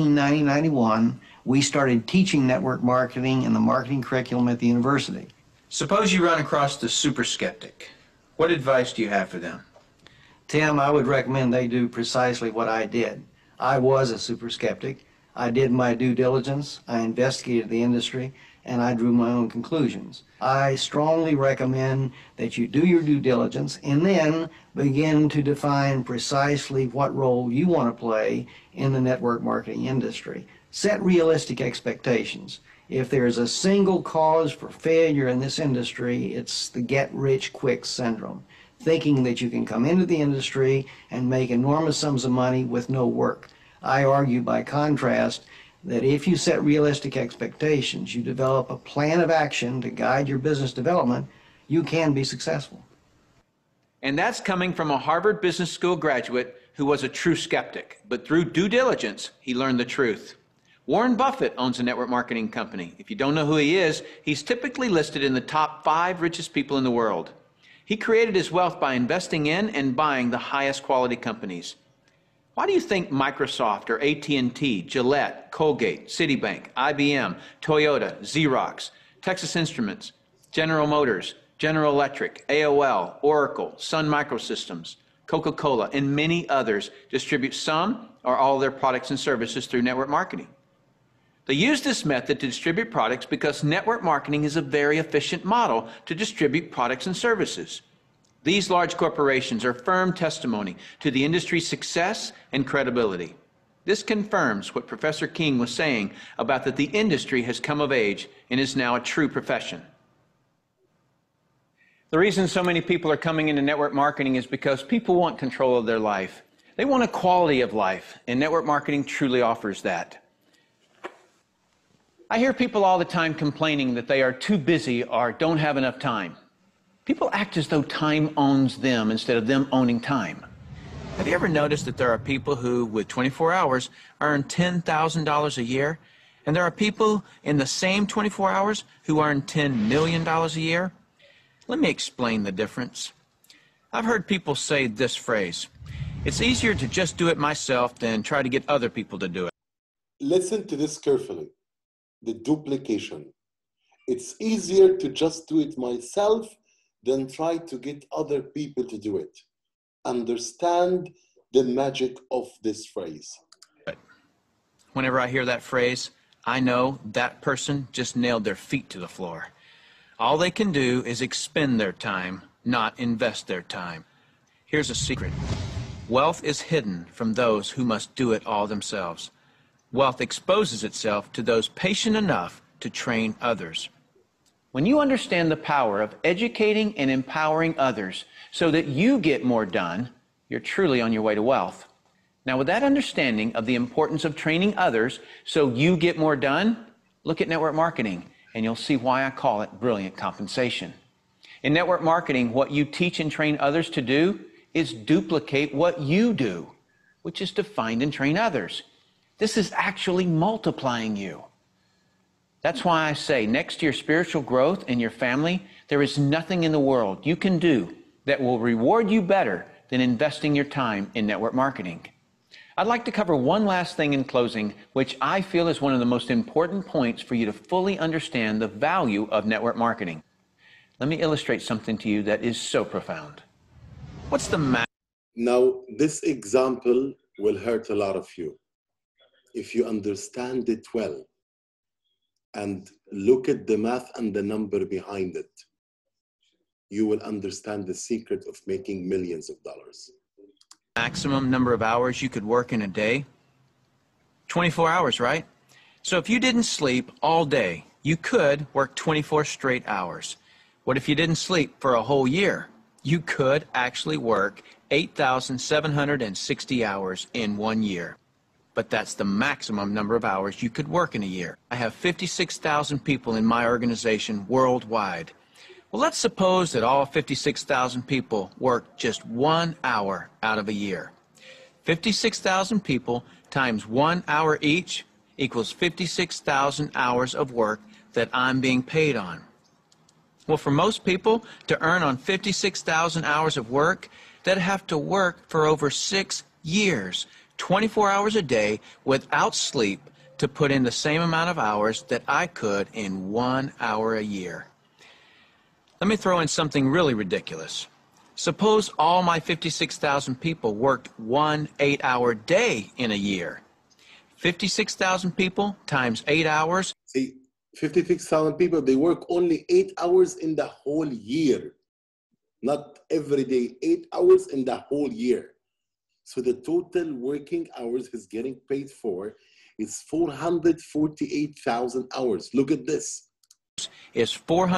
1990-91, we started teaching network marketing in the marketing curriculum at the university. Suppose you run across the super skeptic. What advice do you have for them? Tim, I would recommend they do precisely what I did. I was a super skeptic. I did my due diligence, I investigated the industry, and I drew my own conclusions. I strongly recommend that you do your due diligence and then begin to define precisely what role you want to play in the network marketing industry. Set realistic expectations. If there's a single cause for failure in this industry, it's the get-rich-quick syndrome. Thinking that you can come into the industry and make enormous sums of money with no work. I argue, by contrast, that if you set realistic expectations, you develop a plan of action to guide your business development, you can be successful. And that's coming from a Harvard Business School graduate who was a true skeptic, but through due diligence, he learned the truth. Warren Buffett owns a network marketing company. If you don't know who he is, he's typically listed in the top 5 richest people in the world. He created his wealth by investing in and buying the highest quality companies. Why do you think Microsoft or AT&T, Gillette, Colgate, Citibank, IBM, Toyota, Xerox, Texas Instruments, General Motors, General Electric, AOL, Oracle, Sun Microsystems, Coca-Cola, and many others distribute some or all of their products and services through network marketing? They use this method to distribute products because network marketing is a very efficient model to distribute products and services. These large corporations are firm testimony to the industry's success and credibility. This confirms what Professor King was saying about that the industry has come of age and is now a true profession. The reason so many people are coming into network marketing is because people want control of their life. They want a quality of life, and network marketing truly offers that. I hear people all the time complaining that they are too busy or don't have enough time. People act as though time owns them instead of them owning time. Have you ever noticed that there are people who, with 24 hours, earn $10,000 a year, and there are people in the same 24 hours who earn $10 million a year? Let me explain the difference. I've heard people say this phrase: it's easier to just do it myself than try to get other people to do it. Listen to this carefully. The duplication. It's easier to just do it myself than try to get other people to do it. Understand the magic of this phrase. Whenever I hear that phrase, I know that person just nailed their feet to the floor. All they can do is expend their time, not invest their time. Here's a secret. Wealth is hidden from those who must do it all themselves. Wealth exposes itself to those patient enough to train others. When you understand the power of educating and empowering others so that you get more done, you're truly on your way to wealth. Now, with that understanding of the importance of training others so you get more done, look at network marketing, and you'll see why I call it brilliant compensation. In network marketing, what you teach and train others to do is duplicate what you do, which is to find and train others. This is actually multiplying you. That's why I say, next to your spiritual growth and your family, there is nothing in the world you can do that will reward you better than investing your time in network marketing. I'd like to cover one last thing in closing, which I feel is one of the most important points for you to fully understand the value of network marketing. Let me illustrate something to you that is so profound. What's the matter? Now, this example will hurt a lot of you. If you understand it well and look at the math and the number behind it, you will understand the secret of making millions of dollars. Maximum number of hours you could work in a day? 24 hours, right? So if you didn't sleep all day, you could work 24 straight hours. What if you didn't sleep for a whole year? You could actually work 8,760 hours in 1 year. But that's the maximum number of hours you could work in a year. I have 56,000 people in my organization worldwide. Well, let's suppose that all 56,000 people work just 1 hour out of a year. 56,000 people times 1 hour each equals 56,000 hours of work that I'm being paid on. Well, for most people to earn on 56,000 hours of work, they'd have to work for over 6 years, 24 hours a day without sleep to put in the same amount of hours that I could in 1 hour a year. Let me throw in something really ridiculous. Suppose all my 56,000 people worked 1 8-hour day in a year. 56,000 people times 8 hours. See, 56,000 people, they work only 8 hours in the whole year. Not every day, 8 hours in the whole year. So the total working hours he's getting paid for is 448,000 hours. Look at this. Is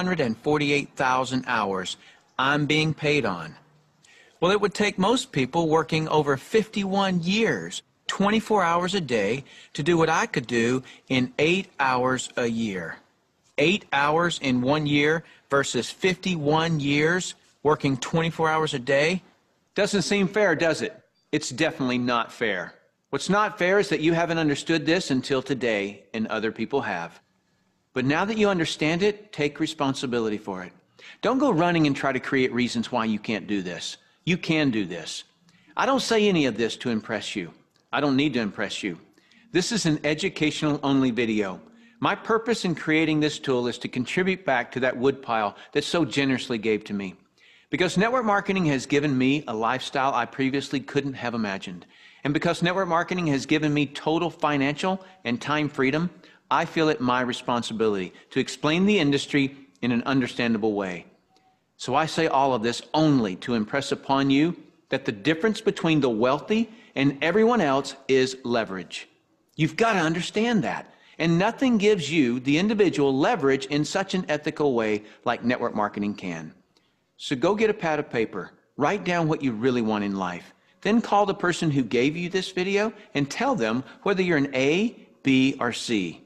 448,000 hours I'm being paid on. Well, it would take most people working over 51 years, 24 hours a day, to do what I could do in 8 hours a year. 8 hours in 1 year versus 51 years working 24 hours a day? Doesn't seem fair, does it? It's definitely not fair. What's not fair is that you haven't understood this until today, and other people have. But now that you understand it, take responsibility for it. Don't go running and try to create reasons why you can't do this. You can do this. I don't say any of this to impress you. I don't need to impress you. This is an educational-only video. My purpose in creating this tool is to contribute back to that woodpile that so generously gave to me. Because network marketing has given me a lifestyle I previously couldn't have imagined. And because network marketing has given me total financial and time freedom, I feel it my responsibility to explain the industry in an understandable way. So I say all of this only to impress upon you that the difference between the wealthy and everyone else is leverage. You've got to understand that. And nothing gives you, the individual, leverage in such an ethical way like network marketing can. So go get a pad of paper, write down what you really want in life, then call the person who gave you this video and tell them whether you're an A, B, or C.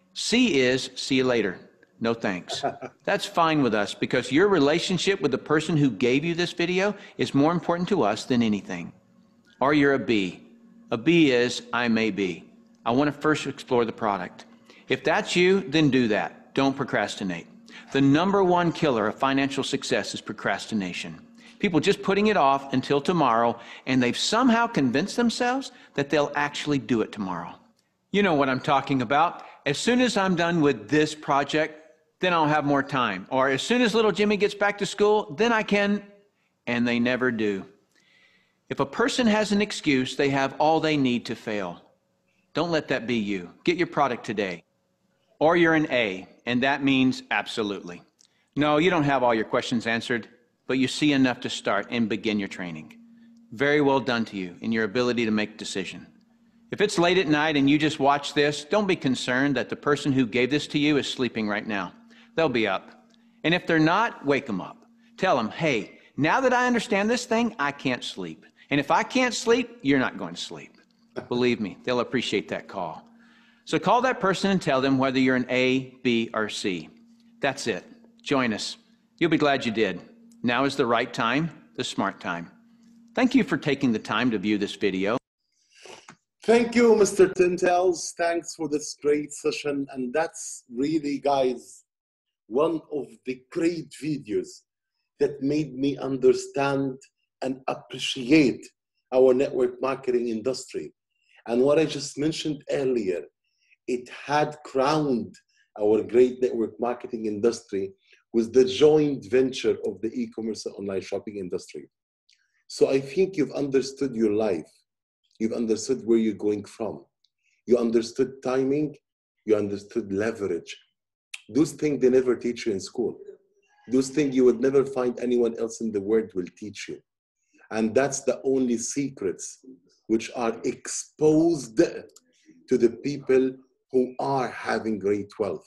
C is, see you later, no thanks. That's fine with us because your relationship with the person who gave you this video is more important to us than anything. Or you're a B. A B is, I may be. I want to first explore the product. If that's you, then do that. Don't procrastinate. The #1 killer of financial success is procrastination. People just putting it off until tomorrow, and they've somehow convinced themselves that they'll actually do it tomorrow. You know what I'm talking about. As soon as I'm done with this project, then I'll have more time. Or as soon as little Jimmy gets back to school, then I can, and they never do. If a person has an excuse, they have all they need to fail. Don't let that be you. Get your product today. Or you're an A, and that means absolutely. No, you don't have all your questions answered, but you see enough to start and begin your training. Very well done to you in your ability to make a decision. If it's late at night and you just watch this, don't be concerned that the person who gave this to you is sleeping right now. They'll be up. And if they're not, wake them up. Tell them, hey, now that I understand this thing, I can't sleep. And if I can't sleep, you're not going to sleep. Believe me, they'll appreciate that call. So call that person and tell them whether you're an A, B, or C. That's it. Join us. You'll be glad you did. Now is the right time, the smart time. Thank you for taking the time to view this video. Thank you, Mr. Tintels. Thanks for this great session. And that's really, guys, one of the great videos that made me understand and appreciate our network marketing industry. And what I just mentioned earlier, it had crowned our great network marketing industry with the joint venture of the e-commerce and online shopping industry. So I think you've understood your life. You've understood where you're going from. You understood timing. You understood leverage. Those things they never teach you in school. Those things you would never find anyone else in the world will teach you. And that's the only secrets which are exposed to the people who are having great wealth.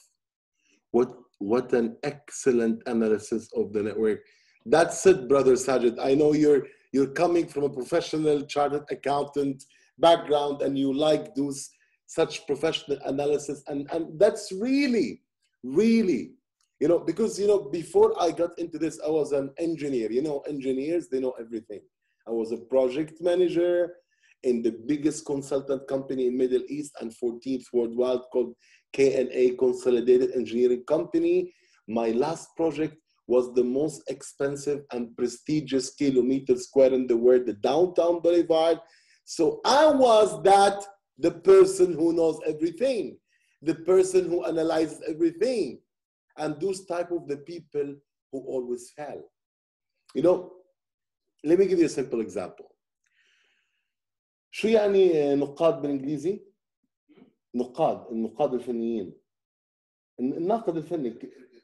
What an excellent analysis of the network. That's it, Brother Sajid. I know you're coming from a professional chartered accountant background and you like those such professional analysis. And that's really, really, because, before I got into this, I was an engineer. Engineers, they know everything. I was a project manager in the biggest consultant company in Middle East and 14th worldwide called KNA Consolidated Engineering Company. My last project was the most expensive and prestigious kilometer square in the world, the Downtown Boulevard. So I was the person who knows everything, the person who analyzes everything, and those type of the people who always fail. Let me give you a simple example. شو يعني نقاد بالإنجليزي؟ النقاد الفنيين. الناقد الفني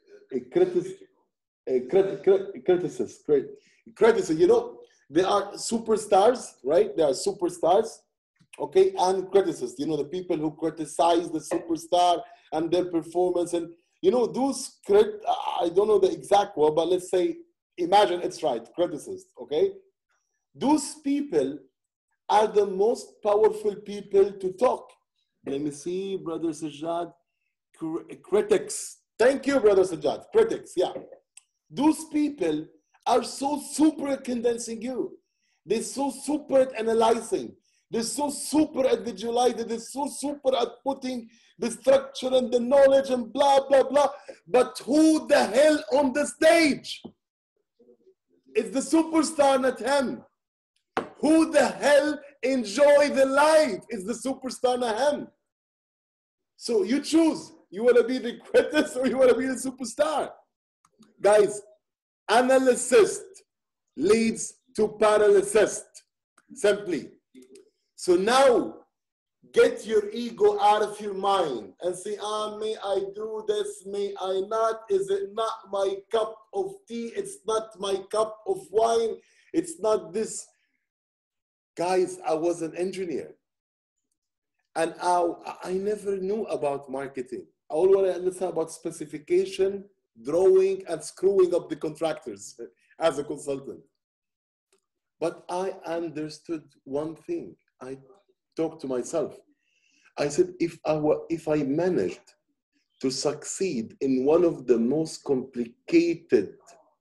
criticism, they are superstars, right? They are superstars, okay? And criticists, the people who criticize the superstar and their performance. And, those, I don't know the exact word, but let's say, imagine it's right, criticists, okay? Those people are the most powerful people to talk. Let me see, Brother Sajjad. Critics. Thank you, Brother Sajjad. Critics, yeah. Those people are so super condensing you. They're so super analyzing. They're so super at visualizing. They're so super at putting the structure and the knowledge and blah, blah, blah. But who the hell on the stage? It's the superstar, not him. Who the hell enjoy the life? It's the superstar, not him. So you choose. You want to be the greatest or you want to be the superstar? Guys, analysis leads to paralysis. Simply. So now, get your ego out of your mind and say, may I do this, may I not? Is it not my cup of tea? It's not my cup of wine. It's not this. Guys, I was an engineer. And I never knew about marketing. I always understand about specification, drawing, and screwing up the contractors as a consultant. But I understood one thing. I talked to myself. I said, if I managed to succeed in one of the most complicated,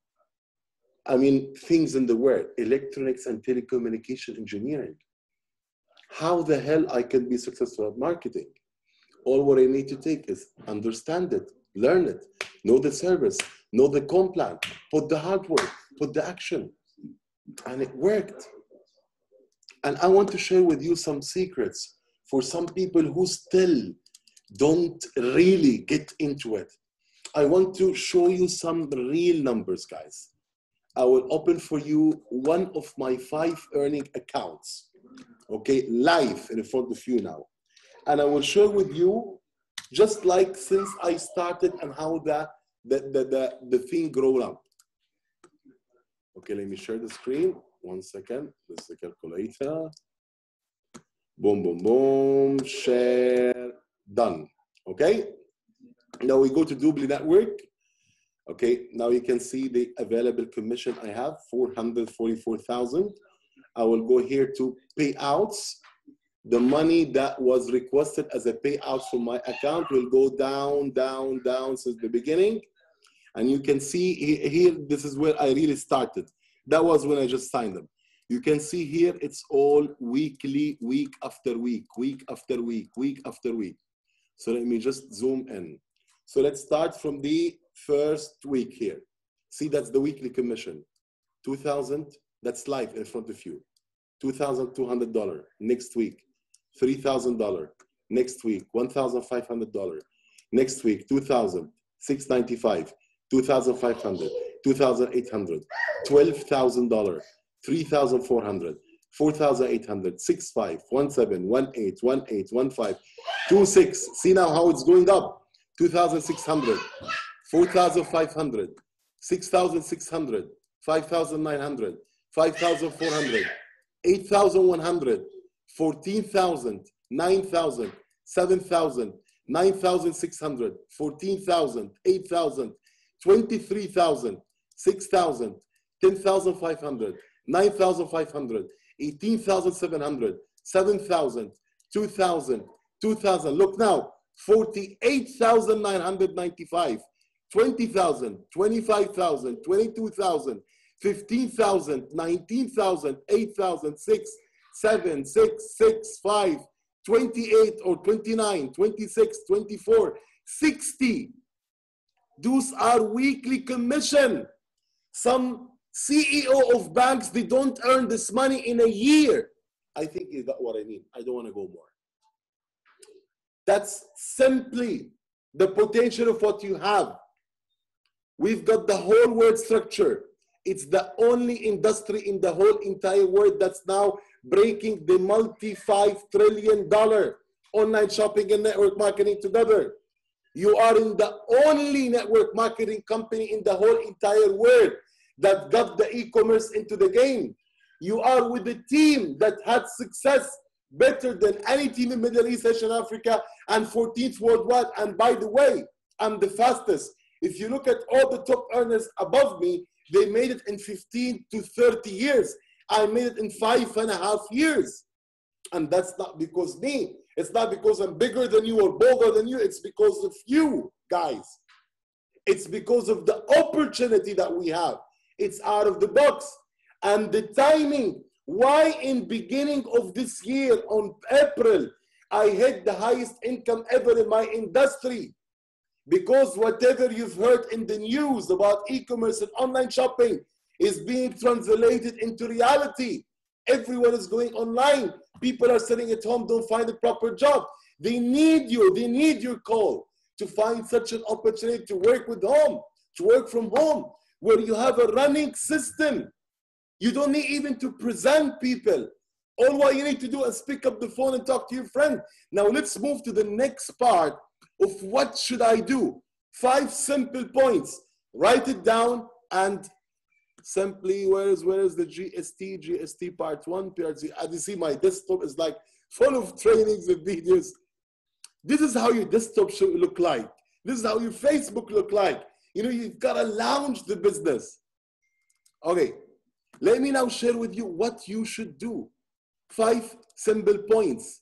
things in the world, electronics and telecommunication engineering, how the hell I can be successful at marketing? All what I need to take is understand it, learn it, know the service, know the comp plan, put the hard work, put the action. And it worked. And I want to share with you some secrets for some people who still don't really get into it. I want to show you some real numbers, guys. I will open for you one of my 5 earning accounts, okay, live in front of you now. And I will share with you just like since I started and how the thing grew up. Okay, let me share the screen. 1 second. This is the calculator. Boom, boom, boom. Share. Done. Okay. Now we go to Doobly Network. Okay. Now you can see the available commission I have, 444,000. I will go here to payouts. The money that was requested as a payout from my account will go down, down, down since the beginning. And you can see here, this is where I really started. That was when I just signed them. You can see here, it's all weekly, week after week, week after week, week after week. So let me just zoom in. So let's start from the first week here. See, that's the weekly commission. 2,000, that's live in front of you. $2,200 next week. $3,000 next week. $1,500 next week. 2,000, $695, 2,500, 2,800, $12,000, 3,400, 4,800, 6,500, 17,000, 18,000, 18,000, 15,000, 26,000. See now how it's going up. 2,600, 4,500, 6,600, 5,900, 5,400, 8,100, 14,000, 9,000, 7,000, 9,600, 14,000, 8,000, 23,000, 6,000, 10,500, 9,500, 18,700, 7,000, 2,000, 2,000. Look now, 48,995, 20,000, 25,000, 22,000, 15,000, 19,000, 8,000, 6, 7, 6, 6, 5, 28 or 29, 26, 24, 60. Those are weekly commission. Some CEO of banks, they don't earn this money in a year. I think is that what I mean. I don't want to go more. That's simply the potential of what you have. We've got the whole world structure. It's the only industry in the whole entire world that's now breaking the multi-$5 trillion online shopping and network marketing together. You are in the only network marketing company in the whole entire world that got the e-commerce into the game. You are with the team that had success better than any team in Middle East, Asian, Africa, and 14th worldwide. And by the way, I'm the fastest. If you look at all the top earners above me, they made it in 15 to 30 years. I made it in 5.5 years. And that's not because me. It's not because I'm bigger than you or bolder than you. It's because of you, guys. It's because of the opportunity that we have. It's out of the box. And the timing, Why in beginning of this year, on April, I had the highest income ever in my industry? Because whatever you've heard in the news about e-commerce and online shopping is being translated into reality. Everyone is going online. People are sitting at home, don't find a proper job. They need you. They need your call to find such an opportunity to work with home, to work from home, where you have a running system. You don't need even to present people. All what you need to do is pick up the phone and talk to your friend. Now let's move to the next part of what should I do. 5 simple points. Write it down and simply, where is the GST part 1, PRC. As you see, my desktop is like full of trainings and videos. This is how your desktop should look like. This is how your Facebook look like. You know, you've got to launch the business. Okay, let me now share with you what you should do. 5 simple points.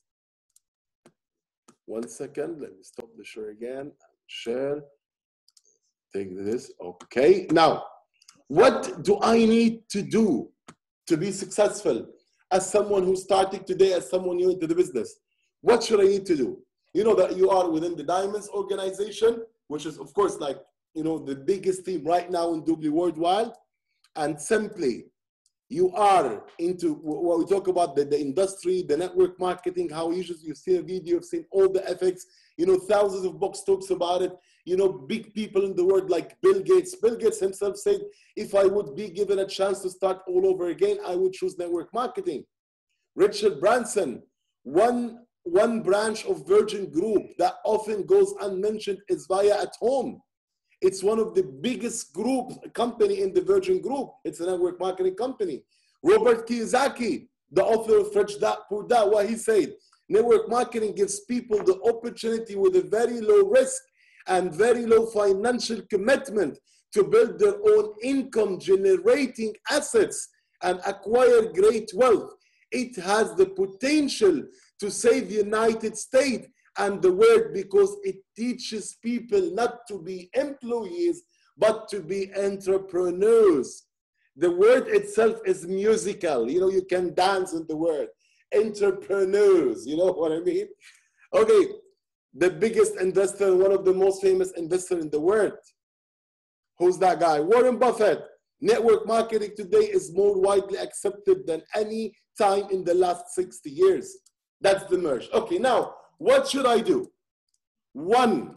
1 second, let me stop the share again. Share, take this, okay. Now, what do I need to do to be successful as someone who's starting today, as someone new into the business? What should I need to do? You know that you are within the Diamonds organization, which is of course like, you know, the biggest team right now in Doobly Worldwide. And simply, you are into what we talk about, the industry, the network marketing, how you've seen a video, you've seen all the effects, you know, thousands of books talks about it. You know, big people in the world like Bill Gates. Bill Gates himself said, if I would be given a chance to start all over again, I would choose network marketing. Richard Branson, one branch of Virgin Group that often goes unmentioned is Via at Home. It's one of the biggest company in the Virgin Group. It's a network marketing company. Robert Kiyosaki, the author of Rich Dad Poor Dad, what he said, network marketing gives people the opportunity with a very low risk and very low financial commitment to build their own income generating assets and acquire great wealth. It has the potential to save the United States and the world because it teaches people not to be employees, but to be entrepreneurs. The word itself is musical. You know, you can dance in the word. Entrepreneurs, you know what I mean? Okay, the biggest investor, one of the most famous investors in the world. Who's that guy? Warren Buffett. Network marketing today is more widely accepted than any time in the last 60 years. That's the merge. Okay, now, what should I do? One,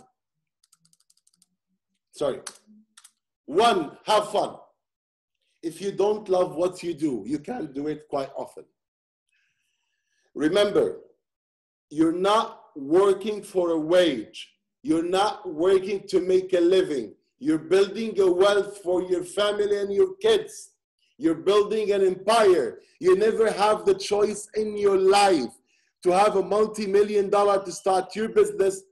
have fun. If you don't love what you do, you can't do it quite often. Remember, you're not working for a wage. You're not working to make a living. You're building a wealth for your family and your kids. You're building an empire. You never have the choice in your life to have a multi-million-dollar to start your business.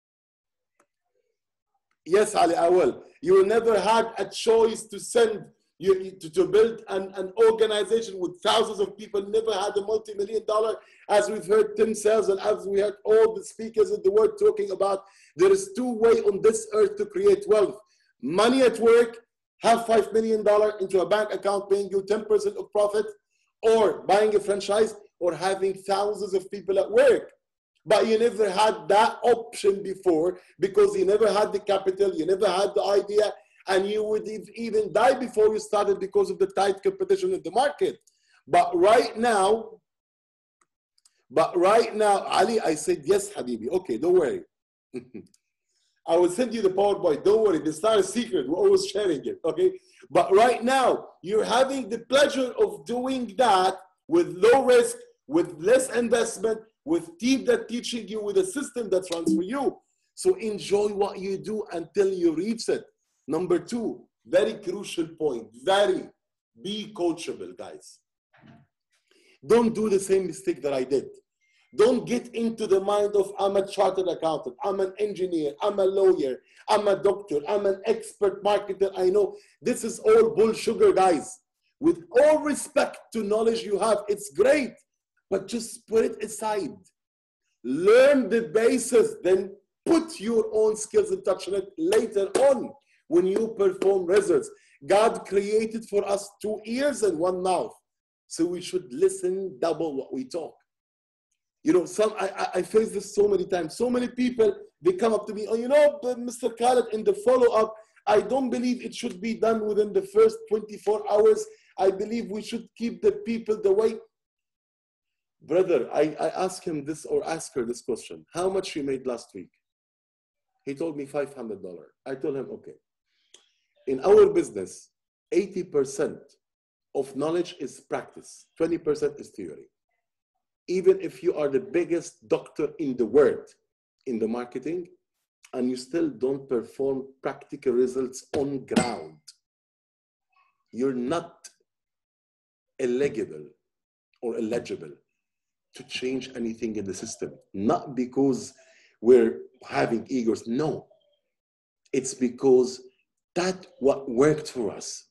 Yes, Ali, I will. You never had a choice to send, to build an organization with thousands of people, never had a multi-million-dollar, as we've heard Tim Sales and as we heard all the speakers in the world talking about. There is 2 ways on this earth to create wealth. Money at work, have $5 million into a bank account paying you 10% of profit, or buying a franchise, or having thousands of people at work. But you never had that option before because you never had the capital, you never had the idea, and you would even die before you started because of the tight competition in the market. But right now, Ali, I said, yes, Habibi. Okay, don't worry. I will send you the PowerPoint. Don't worry, it's not a secret. We're always sharing it, okay? But right now, you're having the pleasure of doing that with low risk, with less investment, with team that teaching you, with a system that runs for you. So enjoy what you do until you reach it. Number 2, very crucial point, be coachable, guys. Don't do the same mistake that I did. Don't get into the mind of I'm a chartered accountant, I'm an engineer, I'm a lawyer, I'm a doctor, I'm an expert marketer. I know this is all bull sugar, guys. With all respect to knowledge you have, it's great, but just put it aside. Learn the basis, then put your own skills and touch on it later on when you perform results. God created for us 2 ears and 1 mouth. So we should listen double what we talk. You know, I face this so many times. So many people, they come up to me, oh, you know, Mr. Khaled, in the follow-up, I don't believe it should be done within the first 24 hours. I believe we should keep the people the way. Brother, I ask him this or ask her this question. How much you made last week? He told me $500. I told him, okay. In our business, 80% of knowledge is practice. 20% is theory. Even if you are the biggest doctor in the world in the marketing, and you still don't perform practical results on ground, you're not eligible to change anything in the system. Not because we're having egos, no. It's because that's what worked for us.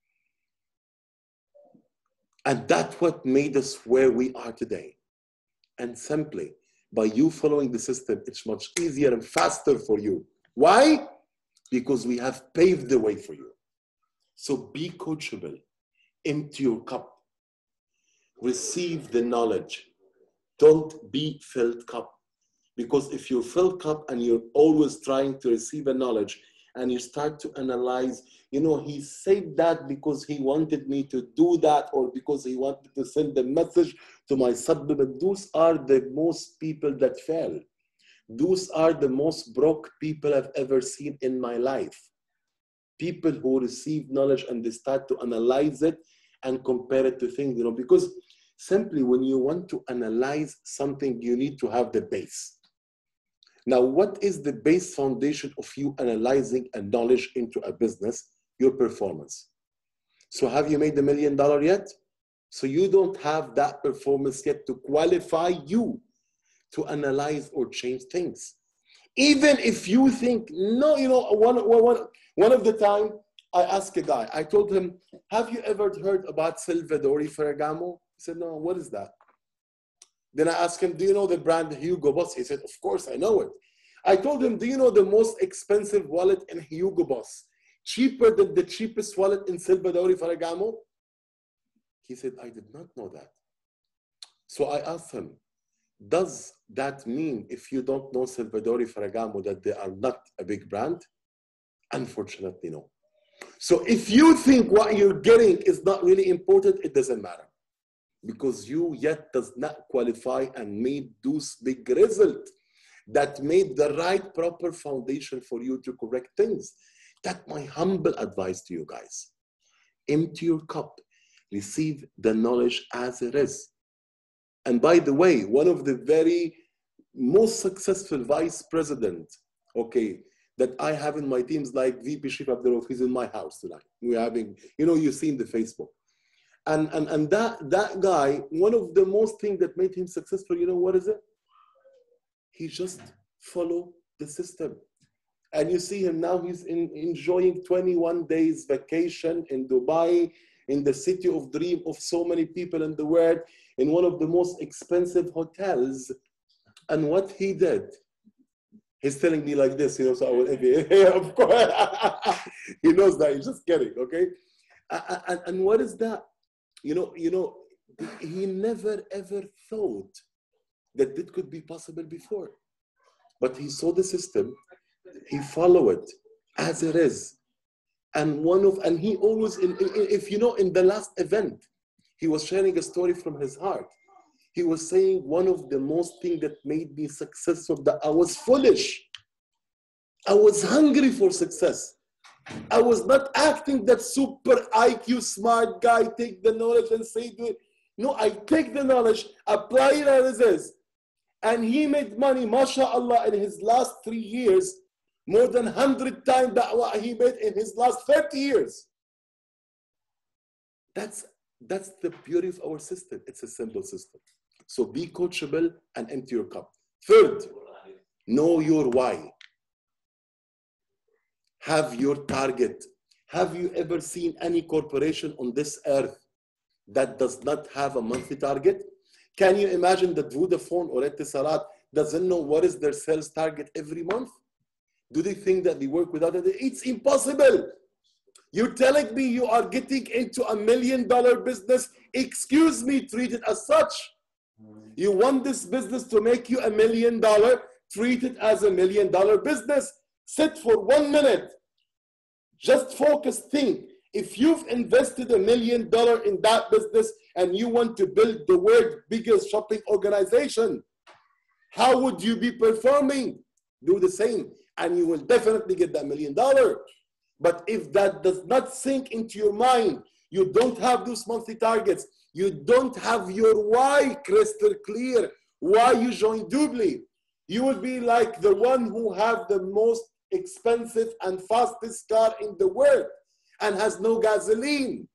And that's what made us where we are today. And simply, by you following the system, it's much easier and faster for you. Why? Because we have paved the way for you. So be coachable. Empty your cup. Receive the knowledge. Don't be filled cup. Because if you're filled cup and you're always trying to receive a knowledge and you start to analyze, you know, he said that because he wanted me to do that or because he wanted to send the message to my subordinate. Those are the most people that fail. Those are the most broke people I've ever seen in my life. People who receive knowledge and they start to analyze it and compare it to things, you know, because simply when you want to analyze something, you need to have the base. Now, what is the base foundation of you analyzing a knowledge into a business? Your performance. So have you made $1 million yet? So you don't have that performance yet to qualify you to analyze or change things. Even if you think, no, you know, one of the time I asked a guy, I told him, have you ever heard about Salvadori Ferragamo? He said, no, what is that? Then I asked him, do you know the brand Hugo Boss? He said, of course, I know it. I told him, do you know the most expensive wallet in Hugo Boss? Cheaper than the cheapest wallet in Salvadori Ferragamo? He said, I did not know that. So I asked him, does that mean if you don't know Salvadori Ferragamo that they are not a big brand? Unfortunately, no. So if you think what you're getting is not really important, it doesn't matter. Because you yet does not qualify and made those big results that made the right proper foundation for you to correct things. That's my humble advice to you guys. Empty your cup. Receive the knowledge as it is. And by the way, one of the very most successful vice president, okay, that I have in my teams, like VP Sharif Abdulrauf, he's in my house tonight. We're having, you know, you've seen the Facebook. And that guy, one of the most things that made him successful, you know what is it? He just followed the system. And you see him now, he's enjoying 21 days vacation in Dubai, in the city of dream of so many people in the world, in one of the most expensive hotels. And what he did, he's telling me like this, you know, so I will, yeah, of course. He knows that, he's just kidding, okay? And what is that? You know, he never ever thought that it could be possible before. But he saw the system, he followed it as it is. And he always, if you know, in the last event, he was sharing a story from his heart. He was saying one of the most things that made me successful, that I was foolish. I was hungry for success. I was not acting that super IQ smart guy, take the knowledge and say to it. No, I take the knowledge, apply it as it is. And he made money, mashallah, in his last 3 years, more than 100 times that what he made in his last 30 years. That's the beauty of our system. It's a simple system. So be coachable and empty your cup. Third, know your why. Have your target. Have you ever seen any corporation on this earth that does not have a monthly target? Can you imagine that Vodafone or Etisalat doesn't know what is their sales target every month? Do they think that they work without it? It's impossible. You're telling me you are getting into $1 million business. Excuse me, treat it as such. You want this business to make you $1 million, treat it as $1 million business. Sit for 1 minute. Just focus, think. If you've invested $1 million in that business and you want to build the world's biggest shopping organization, how would you be performing? Do the same, and you will definitely get that $1 million. But if that does not sink into your mind, you don't have those monthly targets, you don't have your why crystal clear, why you join Doobly, you will be like the one who have the most expensive and fastest car in the world and has no gasoline.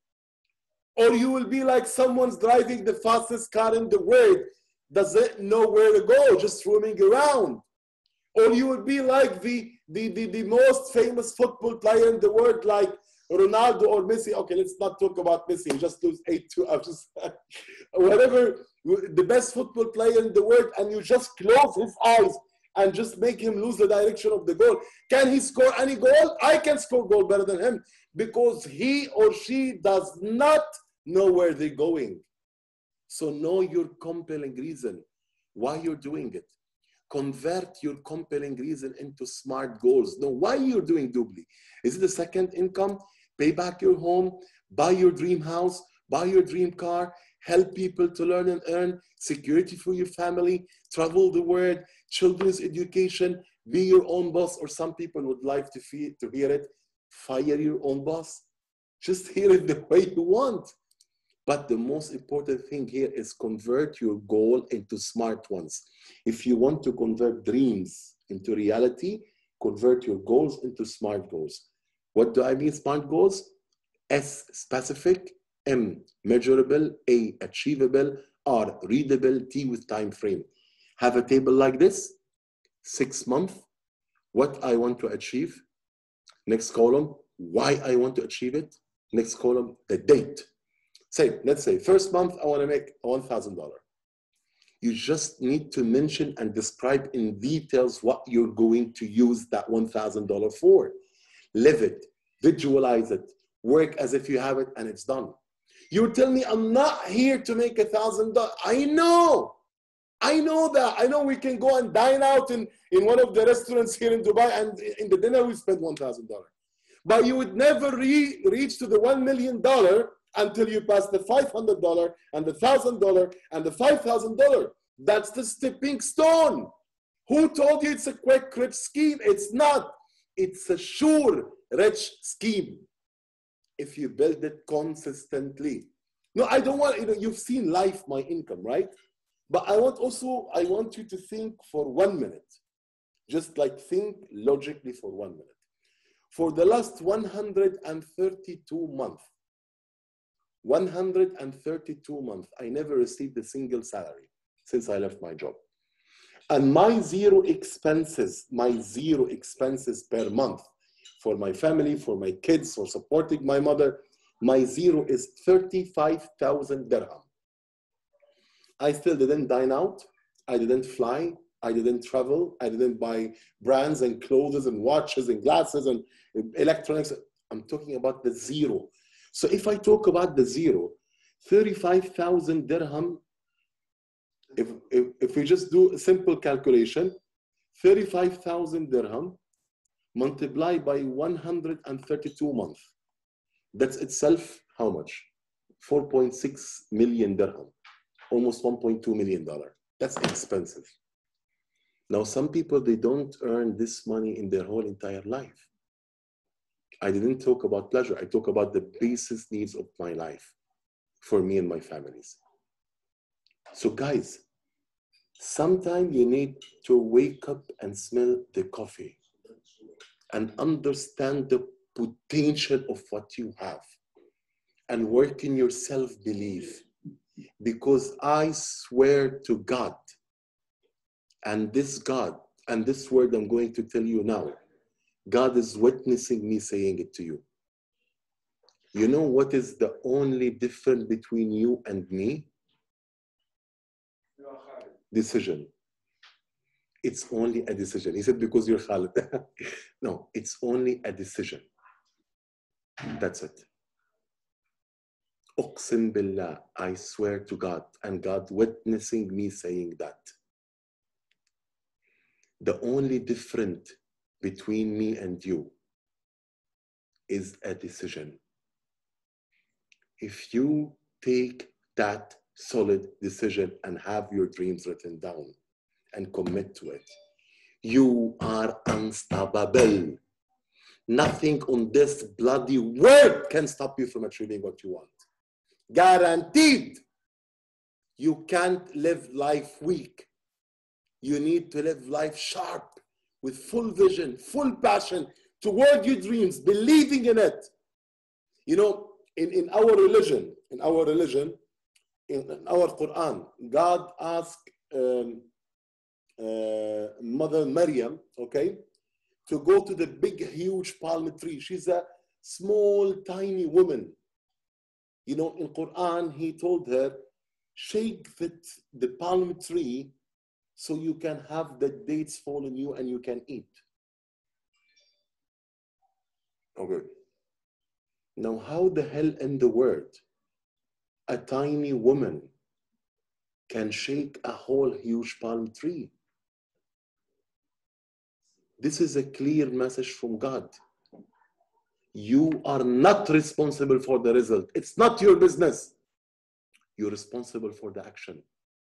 Or you will be like someone's driving the fastest car in the world, doesn't know where to go, just roaming around. Or you will be like the most famous football player in the world, like Ronaldo or Messi. Okay, let's not talk about Messi. He just lose 8-2. Whatever, the best football player in the world, and you just close his eyes and just make him lose the direction of the goal. Can he score any goal? I can score goal better than him because he or she does not know where they're going. So know your compelling reason why you're doing it. Convert your compelling reason into SMART goals. Know why you're doing Doobly. Is it a second income? Pay back your home, buy your dream house, buy your dream car, help people to learn and earn, security for your family, travel the world, children's education, be your own boss, or some people would like to hear it, fire your own boss. Just hear it the way you want. But the most important thing here is convert your goal into SMART ones. If you want to convert dreams into reality, convert your goals into SMART goals. What do I mean SMART goals? S, specific, M, measurable, A, achievable, R, readable, T, with time frame. Have a table like this, 6 months, what I want to achieve. Next column, why I want to achieve it. Next column, the date. Let's say, first month, I want to make $1,000. You just need to mention and describe in details what you're going to use that $1,000 for. Live it, visualize it, work as if you have it, and it's done. You tell me, I'm not here to make $1,000. I know that. I know we can go and dine out in one of the restaurants here in Dubai, and in the dinner we spend $1,000. But you would never reach to the $1 million until you pass the $500 and the $1,000 and the $5,000. That's the stepping stone. Who told you it's a quick, rich scheme? It's not. It's a sure, rich scheme if you build it consistently. No, I don't want, you've seen Life, My Income, right? But I want you to think for 1 minute. Just like think logically for 1 minute. For the last 132 months, I never received a single salary since I left my job. And my zero expenses per month for my family, for my kids, for supporting my mother, my zero is 35,000 dirham. I still didn't dine out. I didn't fly. I didn't travel. I didn't buy brands and clothes and watches and glasses and electronics. I'm talking about the zero. So if I talk about the zero, 35,000 dirham, if we just do a simple calculation, 35,000 dirham multiplied by 132 months, that's itself how much? 4.6 million dirham, almost $1.2 million. That's expensive. Now, some people, they don't earn this money in their whole entire life. I didn't talk about pleasure. I talk about the basic needs of my life for me and my families. So guys, sometimes you need to wake up and smell the coffee and understand the potential of what you have and work in your self-belief. Because I swear to God, and this God, and this word I'm going to tell you now, God is witnessing me saying it to you. You know what is the only difference between you and me? Decision. It's only a decision. He said, because you're Khalid. No, it's only a decision. That's it. Uqsim billah, I swear to God, and God witnessing me saying that. The only difference between me and you is a decision. If you take that solid decision and have your dreams written down and commit to it, you are unstoppable. Nothing on this bloody world can stop you from achieving what you want. Guaranteed. You can't live life weak. You need to live life sharp, with full vision, full passion toward your dreams, believing in it. You know, in our religion, in our Quran, God asked Mother Maryam, okay, to go to the big, huge palm tree. She's a small, tiny woman. You know, in Quran, he told her, shake the palm tree so you can have the dates fall on you and you can eat. Okay. Now, how the hell in the world a tiny woman can shake a whole huge palm tree? This is a clear message from God. You are not responsible for the result. It's not your business. You're responsible for the action.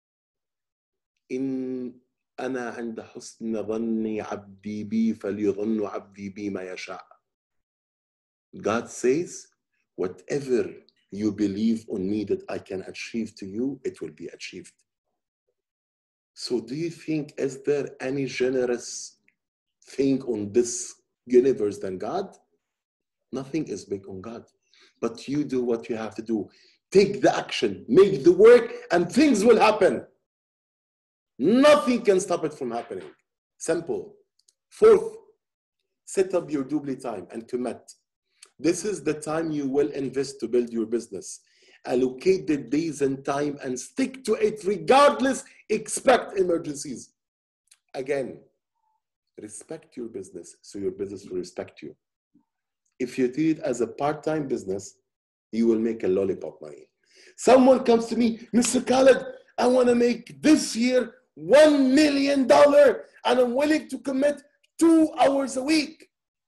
إن أنا عند حسن ظن عبدي بي فليظن عبدي بي ما يشاء. God says, whatever you believe on me that I can achieve to you, it will be achieved. So do you think, is there any generous thing on this universe than God? Nothing is big on God. But you do what you have to do. Take the action, make the work, and things will happen. Nothing can stop it from happening. Simple. Fourth, set up your doubly time and commit. This is the time you will invest to build your business. Allocate the days and time and stick to it regardless. Expect emergencies. Again, respect your business so your business will respect you. If you treat it as a part-time business, you will make a lollipop money. Someone comes to me, Mr. Khaled, I want to make this year $1 million and I'm willing to commit 2 hours a week.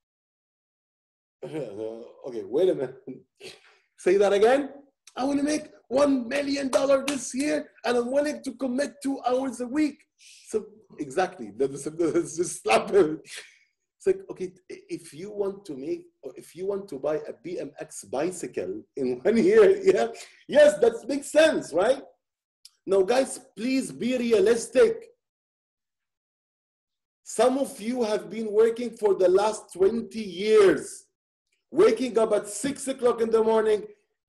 Okay, wait a minute. Say that again. I want to make $1 million this year and I'm willing to commit 2 hours a week. So exactly, that's just slap it. It's like, okay, if you want to buy a BMX bicycle in 1 year, yeah, yes, that makes sense, right? Now, guys, please be realistic. Some of you have been working for the last 20 years, waking up at 6 o'clock in the morning,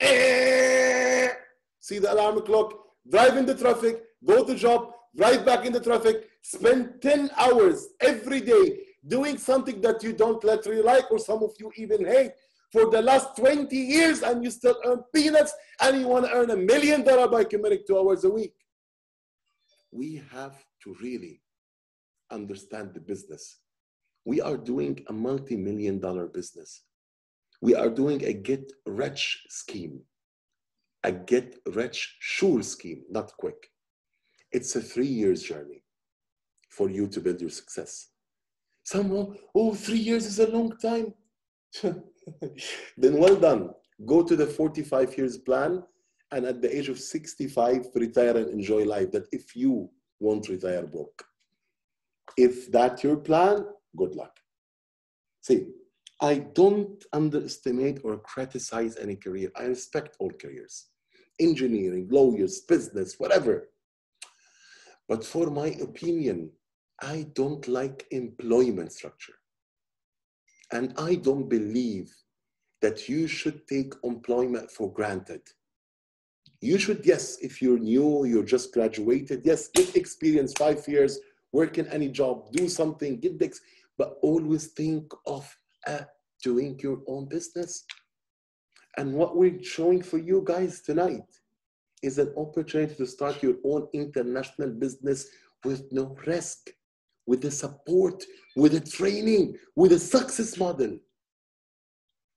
see the alarm clock, drive in the traffic, go to job, drive back in the traffic, spend 10 hours every day doing something that you don't literally like, or some of you even hate, for the last 20 years, and you still earn peanuts, and you want to earn $1 million by committing 2 hours a week. We have to really understand the business. We are doing a multi-million-dollar business. We are doing a get-rich scheme, a get-rich-sure scheme, not quick. It's a 3-year journey for you to build your success. Someone, 3 years is a long time. Then well done. Go to the 45 years plan, and at the age of 65, retire and enjoy life. That if you won't retire broke. If that's your plan, good luck. See, I don't underestimate or criticize any career. I respect all careers. Engineering, lawyers, business, whatever. But for my opinion, I don't like employment structure. And I don't believe that you should take employment for granted. You should, yes, if you're new, you're just graduated, yes, get experience, 5 years, work in any job, do something, get this, but always think of doing your own business. And what we're showing for you guys tonight is an opportunity to start your own international business with no risk, with the support, with the training, with a success model.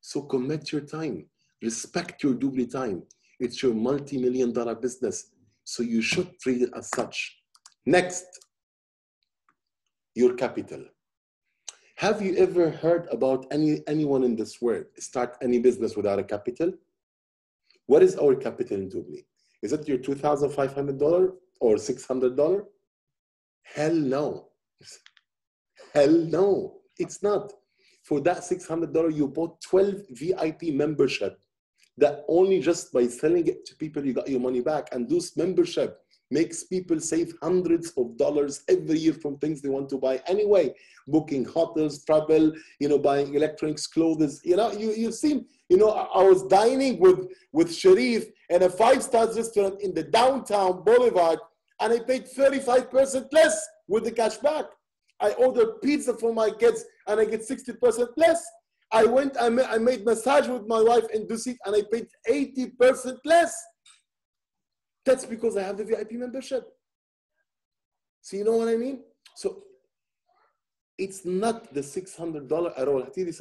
So commit your time, respect your doubly time. It's your multi-million-dollar business, so you should treat it as such. Next, your capital. Have you ever heard about anyone in this world start any business without a capital? What is our capital in Doubly? Is it your $2,500 or $600? Hell no. Hell no, it's not. For that $600, you bought 12 VIP membership that only just by selling it to people, you got your money back. And those membership makes people save hundreds of dollars every year from things they want to buy anyway. Booking hotels, travel, buying electronics, clothes. You've seen, I was dining with Sharif in a 5-star restaurant in the downtown Boulevard, and I paid 35% less with the cash back. I ordered pizza for my kids and I get 60% less. I made massage with my wife in Dusit and I paid 80% less. That's because I have the VIP membership. So you know what I mean? So it's not the $600 at all.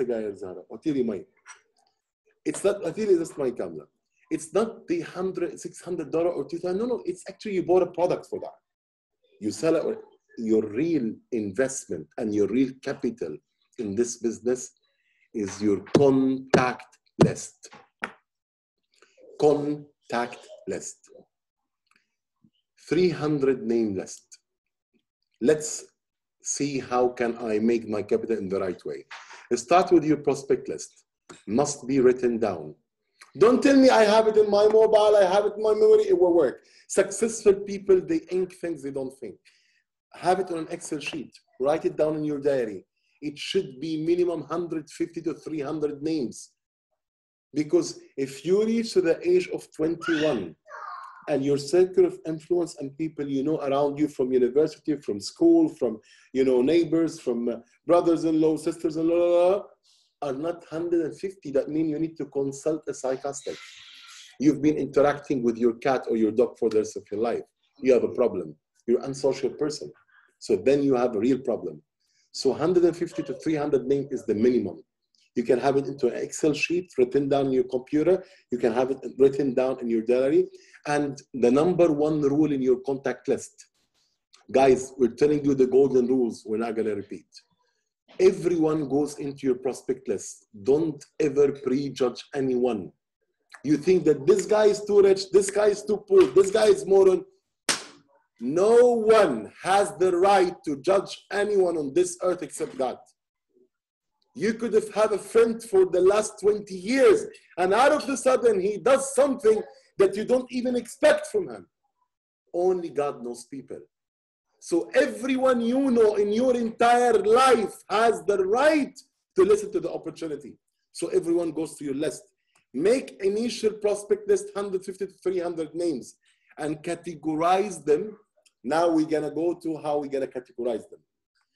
It's not, that's my camera. It's not the $600 or $2,000. No, it's actually you bought a product for that. You sell it. Your real investment and your real capital in this business is your contact list. Contact list. 300 name list. Let's see how can I make my capital in the right way. Start with your prospect list. Must be written down. Don't tell me I have it in my mobile, I have it in my memory, it will work. Successful people, they ink things they don't think. Have it on an Excel sheet. Write it down in your diary. It should be minimum 150 to 300 names. Because if you reach to the age of 21 and your circle of influence and people around you from university, from school, from neighbors, from brothers-in-law, sisters-in-law, are not 150, that means you need to consult a psychiatrist. You've been interacting with your cat or your dog for the rest of your life. You have a problem. You're an unsocial person. So then you have a real problem. So 150 to 300 names is the minimum. You can have it into an Excel sheet written down in your computer. You can have it written down in your diary. And the number one rule in your contact list. Guys, we're telling you the golden rules. We're not going to repeat. Everyone goes into your prospect list. Don't ever prejudge anyone. You think that this guy is too rich, this guy is too poor, this guy is moron. No one has the right to judge anyone on this earth except God. You could have had a friend for the last 20 years, and out of the sudden, he does something that you don't even expect from him. Only God knows people. So everyone you know in your entire life has the right to listen to the opportunity. So everyone goes to your list. Make initial prospect list 150 to 300 names and categorize them. Now we're going to go to how we're going to categorize them.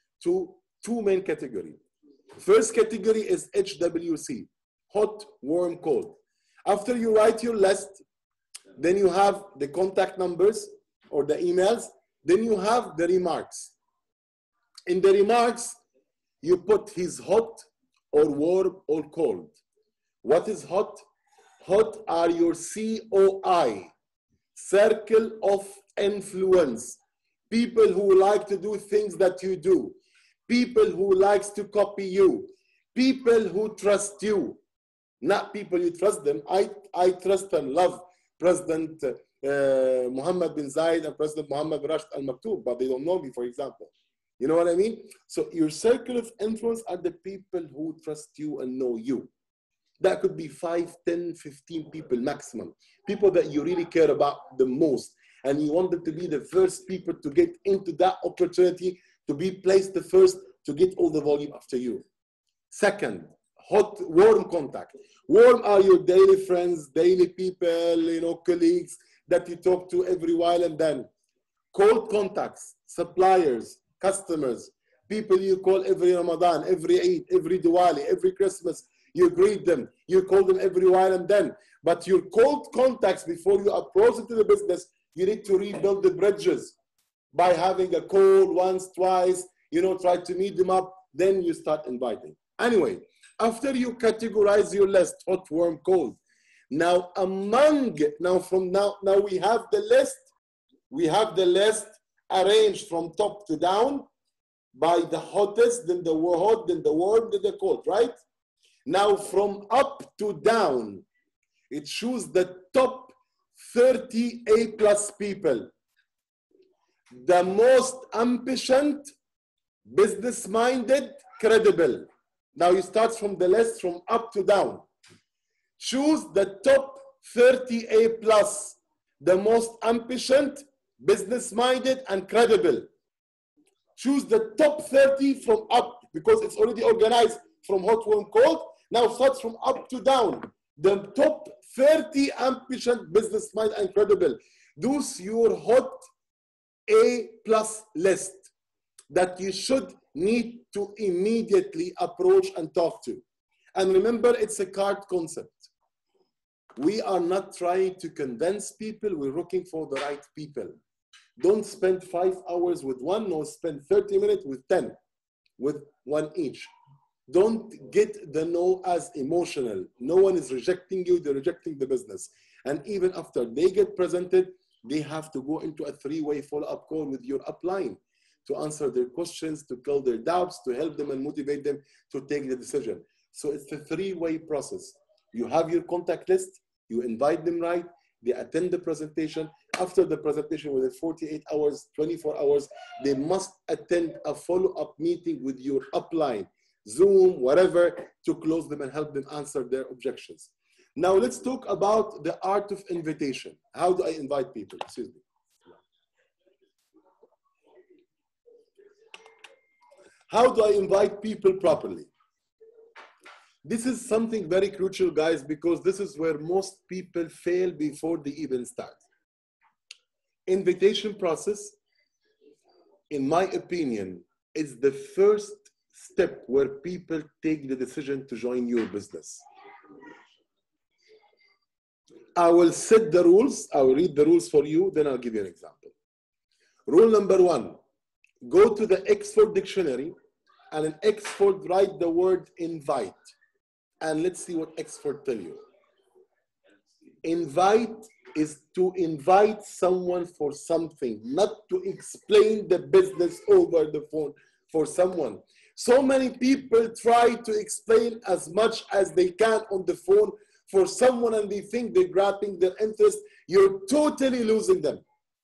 Two main categories. First category is HWC, hot, warm, cold. After you write your list, then you have the contact numbers or the emails. Then you have the remarks. In the remarks, you put he's hot or warm or cold. What is hot? Hot are your COI, circle of influence. People who like to do things that you do. People who likes to copy you. People who trust you. Not people you trust them. I trust and love President Mohammed bin Zayed and President Mohammed bin Rashid Al Maktoum, but they don't know me, for example. You know what I mean? So your circle of influence are the people who trust you and know you. That could be 5, 10, 15 people maximum. People that you really care about the most. And you want them to be the first people to get into that opportunity, to be placed the first, to get all the volume after you. Second, warm contact. Warm are your daily friends, daily people, colleagues that you talk to every while and then. Cold contacts, suppliers, customers, people you call every Ramadan, every Eid, every Diwali, every Christmas. You greet them, you call them every while and then. But your cold contacts, before you approach into the business, you need to rebuild the bridges by having a call once, twice, try to meet them up, then you start inviting. Anyway, After you categorize your list, hot, warm, cold. Now now we have the list. We have the list arranged from top to down by the hottest, then the hot, then the warm, then the cold, right? Now from up to down, it shows the top 30 A+ people, the most ambitious, business-minded, credible. Now you start from the list from up to down. Choose the top 30 A+, the most ambitious, business-minded, and credible. Choose the top 30 from up, because it's already organized from hot, warm, cold. Now start from up to down. The top 30 ambitious, business-minded, and credible. Those your hot A+ list that you should need to immediately approach and talk to. And remember, it's a card concept. We are not trying to convince people, we're looking for the right people. Don't spend 5 hours with one, nor spend 30 minutes with 10, with one each. Don't get the no as emotional. No one is rejecting you, they're rejecting the business. And even after they get presented, they have to go into a 3-way follow-up call with your upline to answer their questions, to kill their doubts, to help them and motivate them to take the decision. So it's a 3-way process. You have your contact list, you invite them right, they attend the presentation. After the presentation, within 48 hours, 24 hours, they must attend a follow-up meeting with your upline, Zoom, whatever, to close them and help them answer their objections. Now let's talk about the art of invitation. How do I invite people? Excuse me. How do I invite people properly? This is something very crucial, guys, because this is where most people fail before they even start. Invitation process, in my opinion, is the first step where people take the decision to join your business. I will set the rules. I will read the rules for you, then I'll give you an example. Rule number 1, go to the Oxford Dictionary and in Oxford write the word invite. And let's see what Oxford tell you. Invite is to invite someone for something, not to explain the business over the phone for someone. So many people try to explain as much as they can on the phone for someone and they think they're grabbing their interest. You're totally losing them.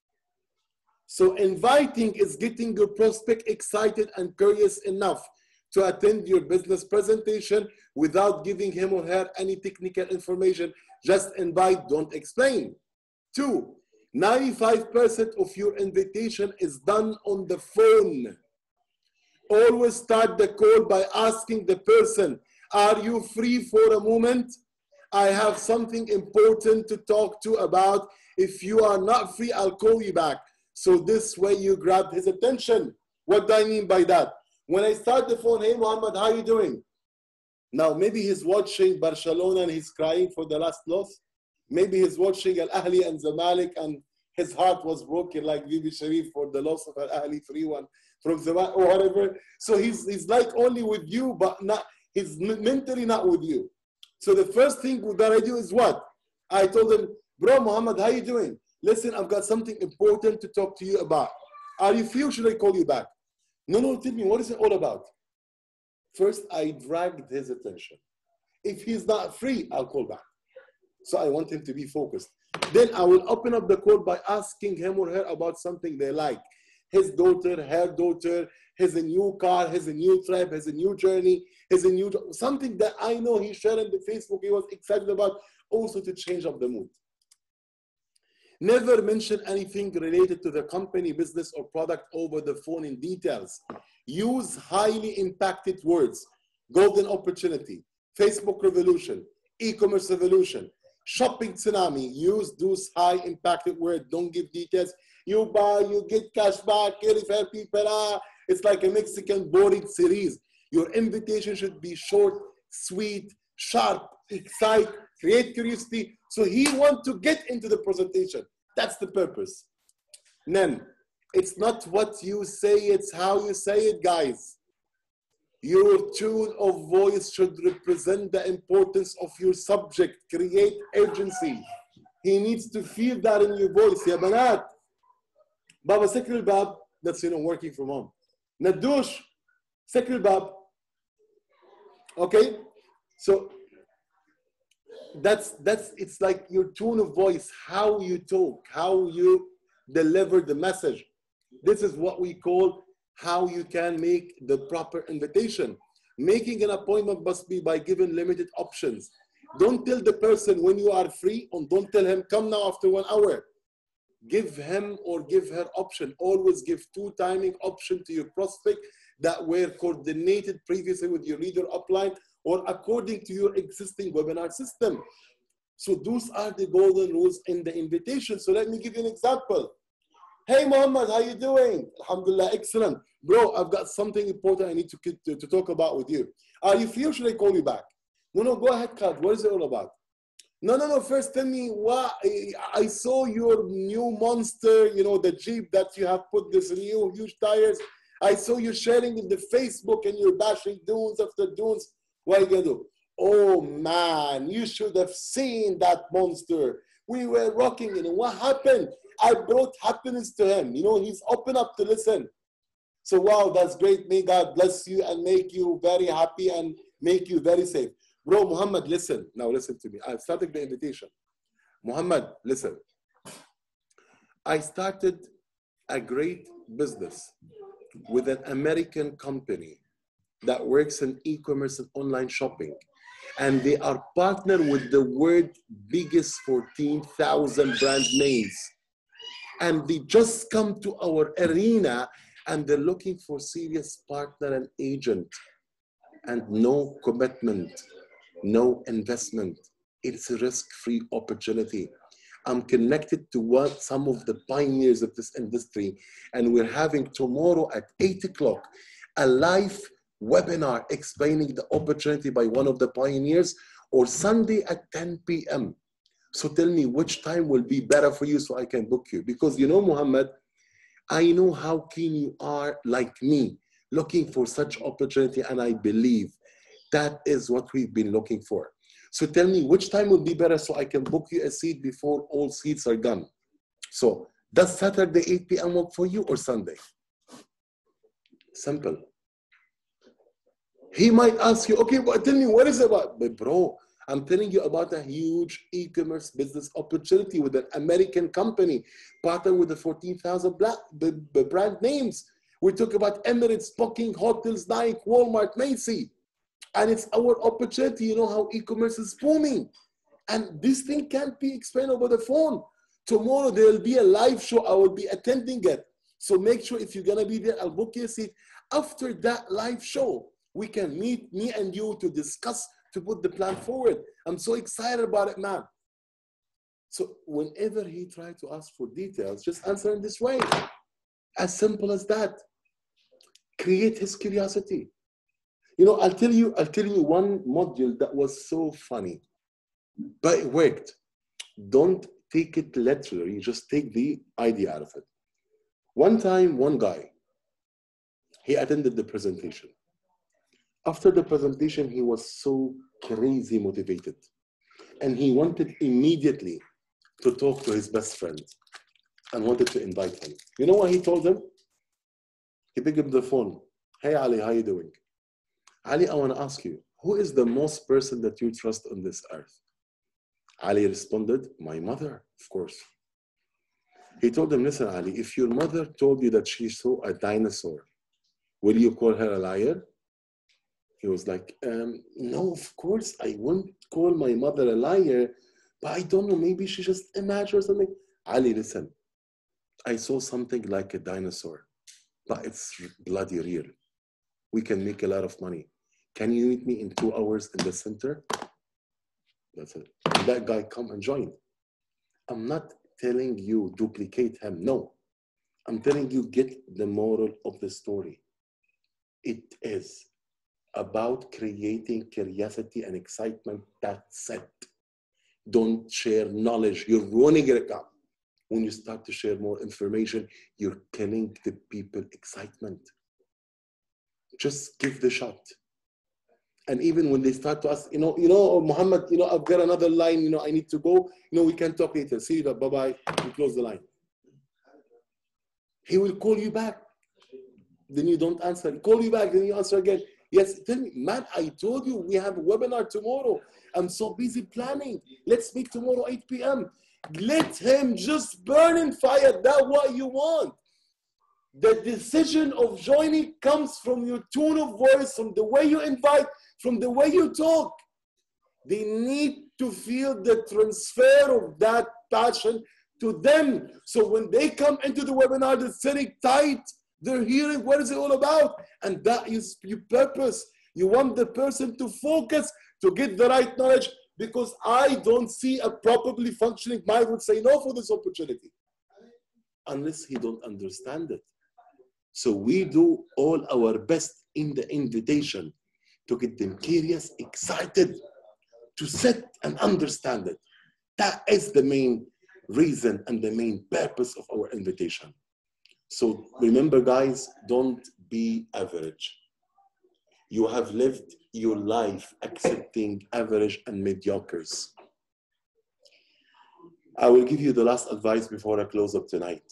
So inviting is getting your prospect excited and curious enough to attend your business presentation without giving him or her any technical information. Just invite, don't explain. 2, 95% of your invitation is done on the phone. Always start the call by asking the person, are you free for a moment? I have something important to talk to about. If you are not free, I'll call you back. So this way you grab his attention. What do I mean by that? When I start the phone, hey Muhammad, how are you doing? Now maybe he's watching Barcelona and he's crying for the last loss. Maybe he's watching Al-Ahli and Zamalek and his heart was broken like Bibi Sharif for the loss of Al-Ahli 3-1 from Zamalek or whatever. So he's like only with you, but not, he's mentally not with you. So the first thing that I do is what? I told him, bro, Muhammad, how you doing? Listen, I've got something important to talk to you about. Are you free or should I call you back? No, tell me, what is it all about? First, I dragged his attention. If he's not free, I'll call back. So I want him to be focused. Then I will open up the call by asking him or her about something they like. His daughter, her daughter, has a new car, has a new trip, has a new journey, has a new something that I know he shared on the Facebook, he was excited about, also to change up the mood. Never mention anything related to the company, business, or product over the phone in details. Use highly impacted words. Golden opportunity, Facebook revolution, e-commerce revolution, shopping tsunami. Use those high impacted words. Don't give details. You buy, you get cash back, you refer people. It's like a Mexican boring series. Your invitation should be short, sweet, sharp, excite, create curiosity. So he wants to get into the presentation. That's the purpose. Then, it's not what you say, it's how you say it, guys. Your tone of voice should represent the importance of your subject. Create urgency. He needs to feel that in your voice. يا بنات بابا سكر الباب. That's working from home. ندوش سكر الباب. Okay, so that's it's like your tone of voice, how you talk, how you deliver the message. This is what we call how you can make the proper invitation. Making an appointment must be by giving limited options. Don't tell the person when you are free, and don't tell him come now after 1 hour. Give him or give her option. Always give 2 timing options to your prospect that were coordinated previously with your leader upline or according to your existing webinar system. So those are the golden rules in the invitation. So let me give you an example. Hey Muhammad, how you doing? Alhamdulillah, excellent. Bro, I've got something important I need to talk about with you. Are you free or should I call you back? No, go ahead, Khalid. What is it all about? No, first tell me what, I saw your new monster, the Jeep that you have put this new huge tires. I saw you sharing in the Facebook and you're bashing dunes after dunes. What are you gonna do? Oh man, you should have seen that monster. We were rocking, what happened? I brought happiness to him. He's open up to listen. So wow, that's great. May God bless you and make you very happy and make you very safe. Bro, Muhammad, listen. Now listen to me. I started the invitation. Muhammad, listen. I started a great business with an American company that works in e-commerce and online shopping. And they are partnered with the world's biggest 14,000 brand names. And they just come to our arena and they're looking for serious partner and agent. And no commitment, no investment. It's a risk-free opportunity. I'm connected to some of the pioneers of this industry, and we're having tomorrow at 8 o'clock a live webinar explaining the opportunity by one of the pioneers, or Sunday at 10 p.m. So tell me which time will be better for you so I can book you. Because Muhammad, I know how keen you are, like me, looking for such opportunity, and I believe that is what we've been looking for. So tell me which time will be better so I can book you a seat before all seats are gone. So does Saturday 8 p.m. work for you or Sunday? Simple. He might ask you, okay, but tell me what is it about? But bro, I'm telling you about a huge e-commerce business opportunity with an American company, partnered with the 14,000 brand names. We talk about Emirates, Booking, Hotels, Nike, Walmart, Macy. And it's our opportunity. You know how e-commerce is booming. And this thing can't be explained over the phone. Tomorrow there will be a live show. I will be attending it. So make sure if you're going to be there, I'll book you a seat. After that live show, we can meet, me and you, to discuss, to put the plan forward. I'm so excited about it, man. So whenever he tried to ask for details, just answer in this way. As simple as that. Create his curiosity. I'll tell you one module that was so funny, but it worked. Don't take it literally, just take the idea out of it. One time, one guy, he attended the presentation. After the presentation, he was so crazy motivated. And he wanted immediately to talk to his best friend and wanted to invite him. You know what he told him? He picked up the phone. Hey, Ali, how you doing? Ali, I want to ask you, who is the most person that you trust on this earth? Ali responded, my mother, of course. He told him, listen, Ali, if your mother told you that she saw a dinosaur, will you call her a liar? He was like, no, of course, I won't call my mother a liar, but I don't know, maybe she just imagined or something. Ali, listen, I saw something like a dinosaur, but it's bloody real. We can make a lot of money. Can you meet me in 2 hours in the center? That's it. And that guy come and join. I'm not telling you duplicate him. No. I'm telling you get the moral of the story. It is about creating curiosity and excitement. That's it. Don't share knowledge. You're ruining it up. When you start to share more information, you're killing the people excitement. Just give the shot. And even when they start to ask, Muhammad, I've got another line, I need to go, we can talk later. See you, bye-bye, we close the line. He will call you back. Then you don't answer. He'll call you back, then you answer again. Yes, tell me, man, I told you we have a webinar tomorrow. I'm so busy planning. Let's speak tomorrow, 8 p.m. Let him just burn in fire. That's what you want. The decision of joining comes from your tone of voice, from the way you invite, from the way you talk. They need to feel the transfer of that passion to them. So when they come into the webinar, they're sitting tight, they're hearing what is it all about. And that is your purpose. You want the person to focus, to get the right knowledge, because I don't see a properly functioning mind would say no for this opportunity unless he don't understand it. So we do all our best in the invitation to get them curious, excited, to sit and understand it. That is the main reason and the main purpose of our invitation. So remember, guys, don't be average. You have lived your life accepting average and mediocres. I will give you the last advice before I close up tonight.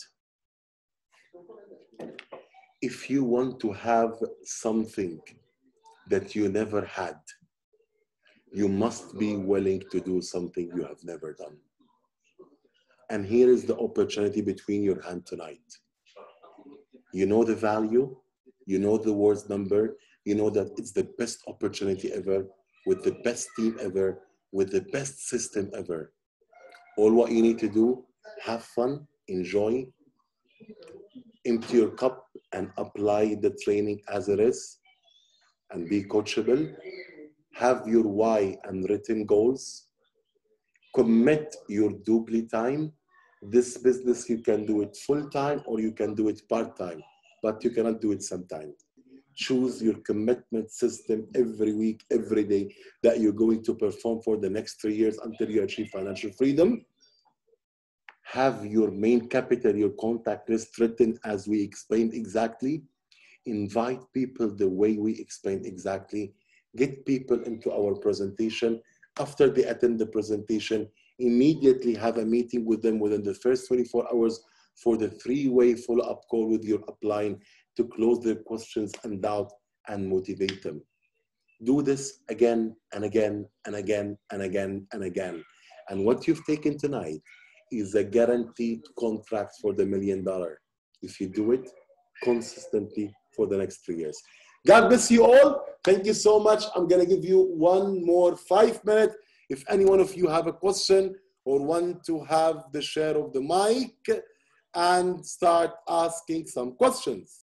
If you want to have something that you never had, you must be willing to do something you have never done. And here is the opportunity between your hand tonight. You know the value, you know the words number, you know that it's the best opportunity ever, with the best team ever, with the best system ever. All what you need to do, have fun, enjoy, empty your cup and apply the training as it is, and be coachable. Have your why and written goals. Commit your doubly time. This business, you can do it full-time or you can do it part-time, but you cannot do it sometime. Choose your commitment system every week, every day that you're going to perform for the next 3 years until you achieve financial freedom. Have your main capital, your contact list written as we explained exactly. Invite people the way we explained exactly. Get people into our presentation. After they attend the presentation, immediately have a meeting with them within the first 24 hours for the 3-way follow-up call with your upline to close their questions and doubt and motivate them. Do this again and again and again and again and again. And what you've taken tonight is a guaranteed contract for the $1 million if you do it consistently for the next 3 years. God bless you all. Thank you so much. I'm going to give you one more 5 minutes. If any one of you have a question or want to have the share of the mic and start asking some questions.